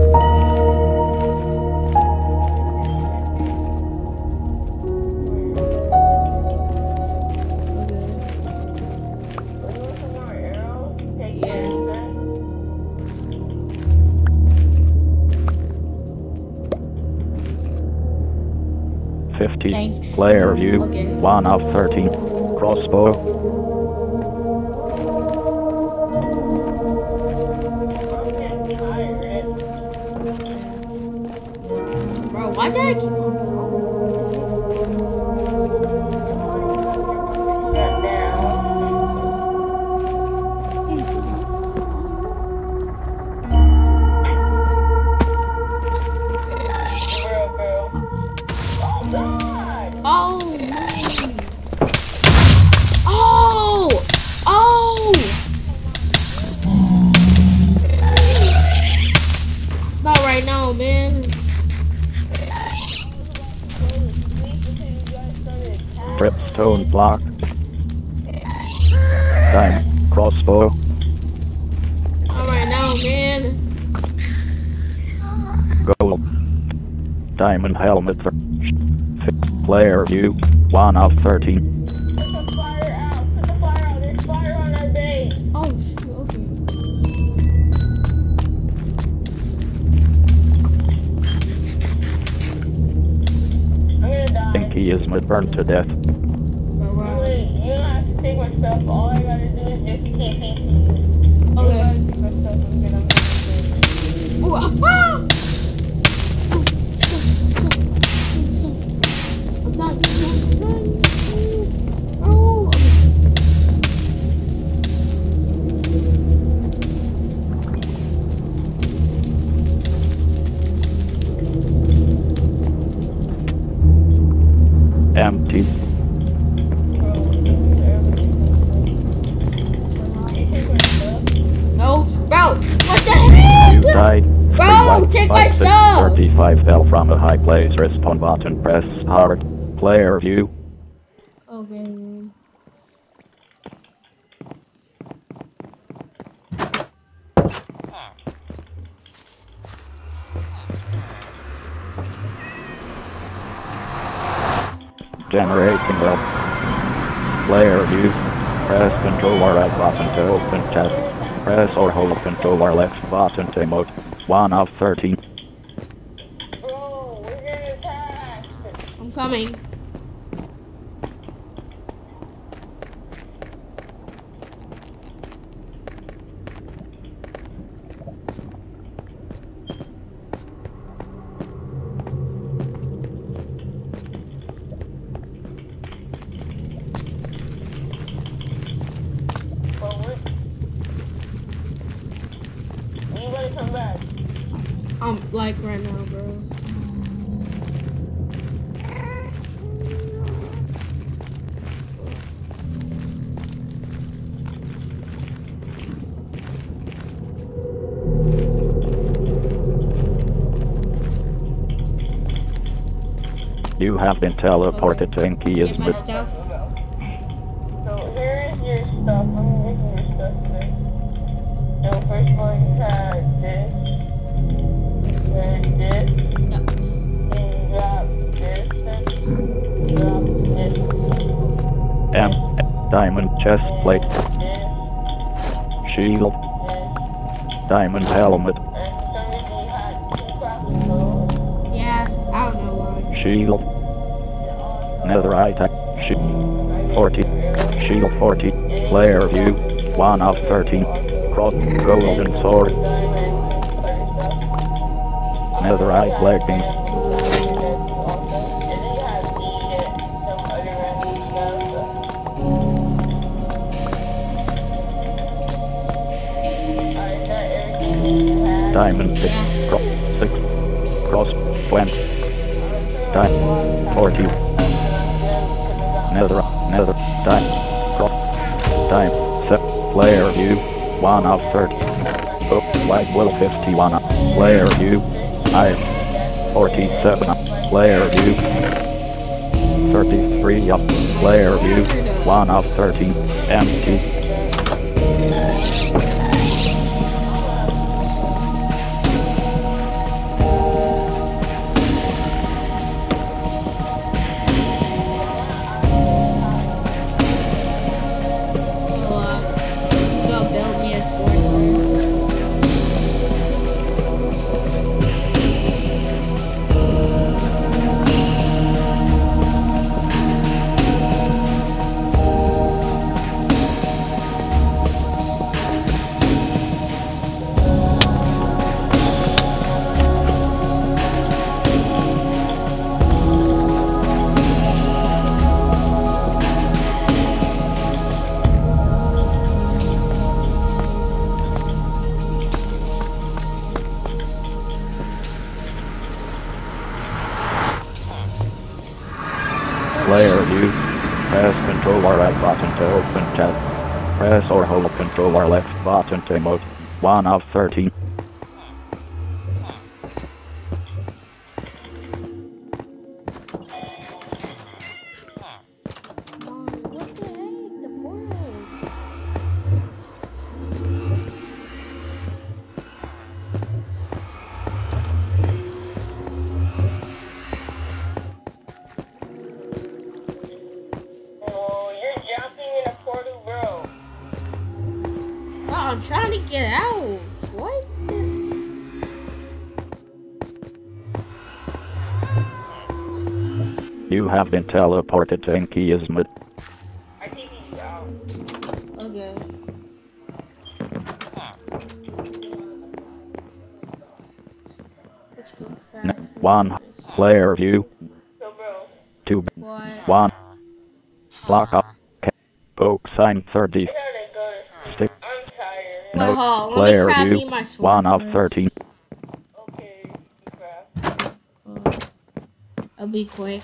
fifty. Thanks. Player view, Okay. one of thirteen. Crossbow. Bro, why did I keep on falling? Oh, man. Oh! Oh! Not right now, man. Tripstone block. Diamond. Crossbow. Not right now, man. Gold. Diamond helmet. For player view, one of thirteen. Put the fire out. Put the fire out. There's fire on our base. Oh, shoot, okay. I'm gonna die. Pinky is burned to death. Bro, bro. Wait, you don't have to take my stuff. All I gotta do is just keep me. Okay. Take my stuff. I'm gonna Ooh, ah! Ah! Oh, stop, stop, stop, stop. I'm dying, I'm dying, I'm dying. Oh, okay. Empty. No, bro, what the heck? You died. Bro, take my stuff. thirty-five fell from a high place. Respawn button. Press hard. Player view. Okay, man. Generating well. Player view. Press control or right button to open tab. Press or hold control or left button to emote. one of thirteen. Bro, we're getting attacked. I'm coming. Bro, we're... You gotta come back. I'm like right now, bro. You have been teleported to Pinky Get is my stuff. So here is your stuff. I'm giving your stuff today. So first of all, you had this, then this, Yep. then you drop this, then you drop this, M. Diamond chest plate. this, Shield. this. Diamond helmet. And for some reason you had two crossbows. Yeah, I don't know why. Shield. Netherite. Shield. forty. Shield forty. Player view. one of thirteen. Cross golden sword. Netherite leggings. Alright, Diamond six. Cross six. Cross twenty. Diamond forty. Nether. Nether. Diamond. Cross. Diamond set. Player view. One of thirty. Oh, white will fifty-one. Player view. I. forty-seven. Player view. thirty-three up. Player view. one of thirteen. Empty. Player view. Press Control or left button to open tab. Press or hold Control or left button to mode. one of thirteen. I'm trying to get out. What? You have been teleported to Muskegon. I think he's out. Okay. Let's go back. One. Player view. So, bro. Two. What? One. Block up. Oak sign thirty. I gotta go to sleep. Stick. I'm tired. Wait, No. hold on. Let me Player grab view. me my sword one of first. thirteen. Okay, crap. Oh. I'll be quick.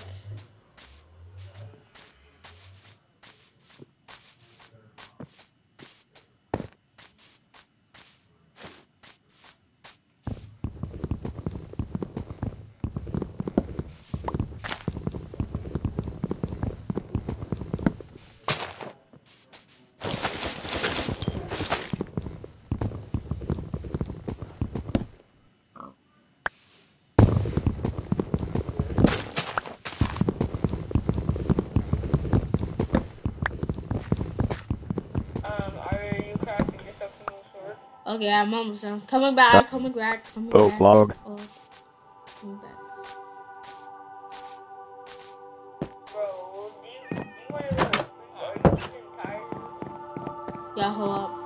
Okay, I'm almost done. Coming back, coming back, coming Oh, back. log. Oh, coming back. Bro, do you, do you want to go to sleep? Are you even tired? Yeah, hold up.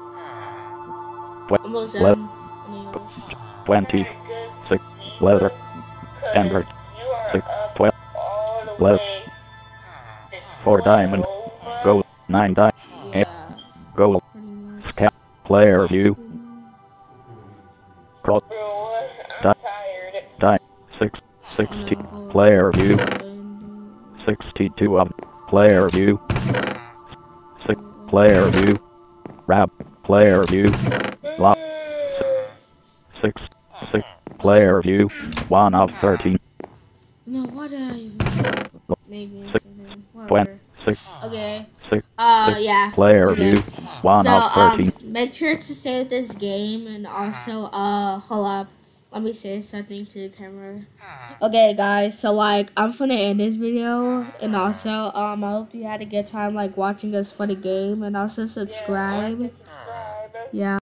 What? Almost Le- done. Anyways. twenty. Six. Leather. Ember. You are Six. up Twelve. all the Leather. way. Four diamond. Gold. Nine diamond. Yeah, Gold. pretty much. Scout. Player view. Cross. Bro, I'm Di- tired. Die. Six. Sixty. No, hold Player view. on. Sixty-two of player view. Six. Player view. Wrap. Player view. Lock. Six. Six. Player view. One of thirteen. No, what did I even maybe Six. something. Twenty. Whatever. Six. Okay. Six. Uh, Six. yeah. Player Okay. view. One So, of um, thirteen. make sure to save this game and also, uh, hold up. Let me say something to the camera. Okay, guys, so, like, I'm gonna end this video. And also, um, I hope you had a good time, like, watching us play the game. And also subscribe. Yeah.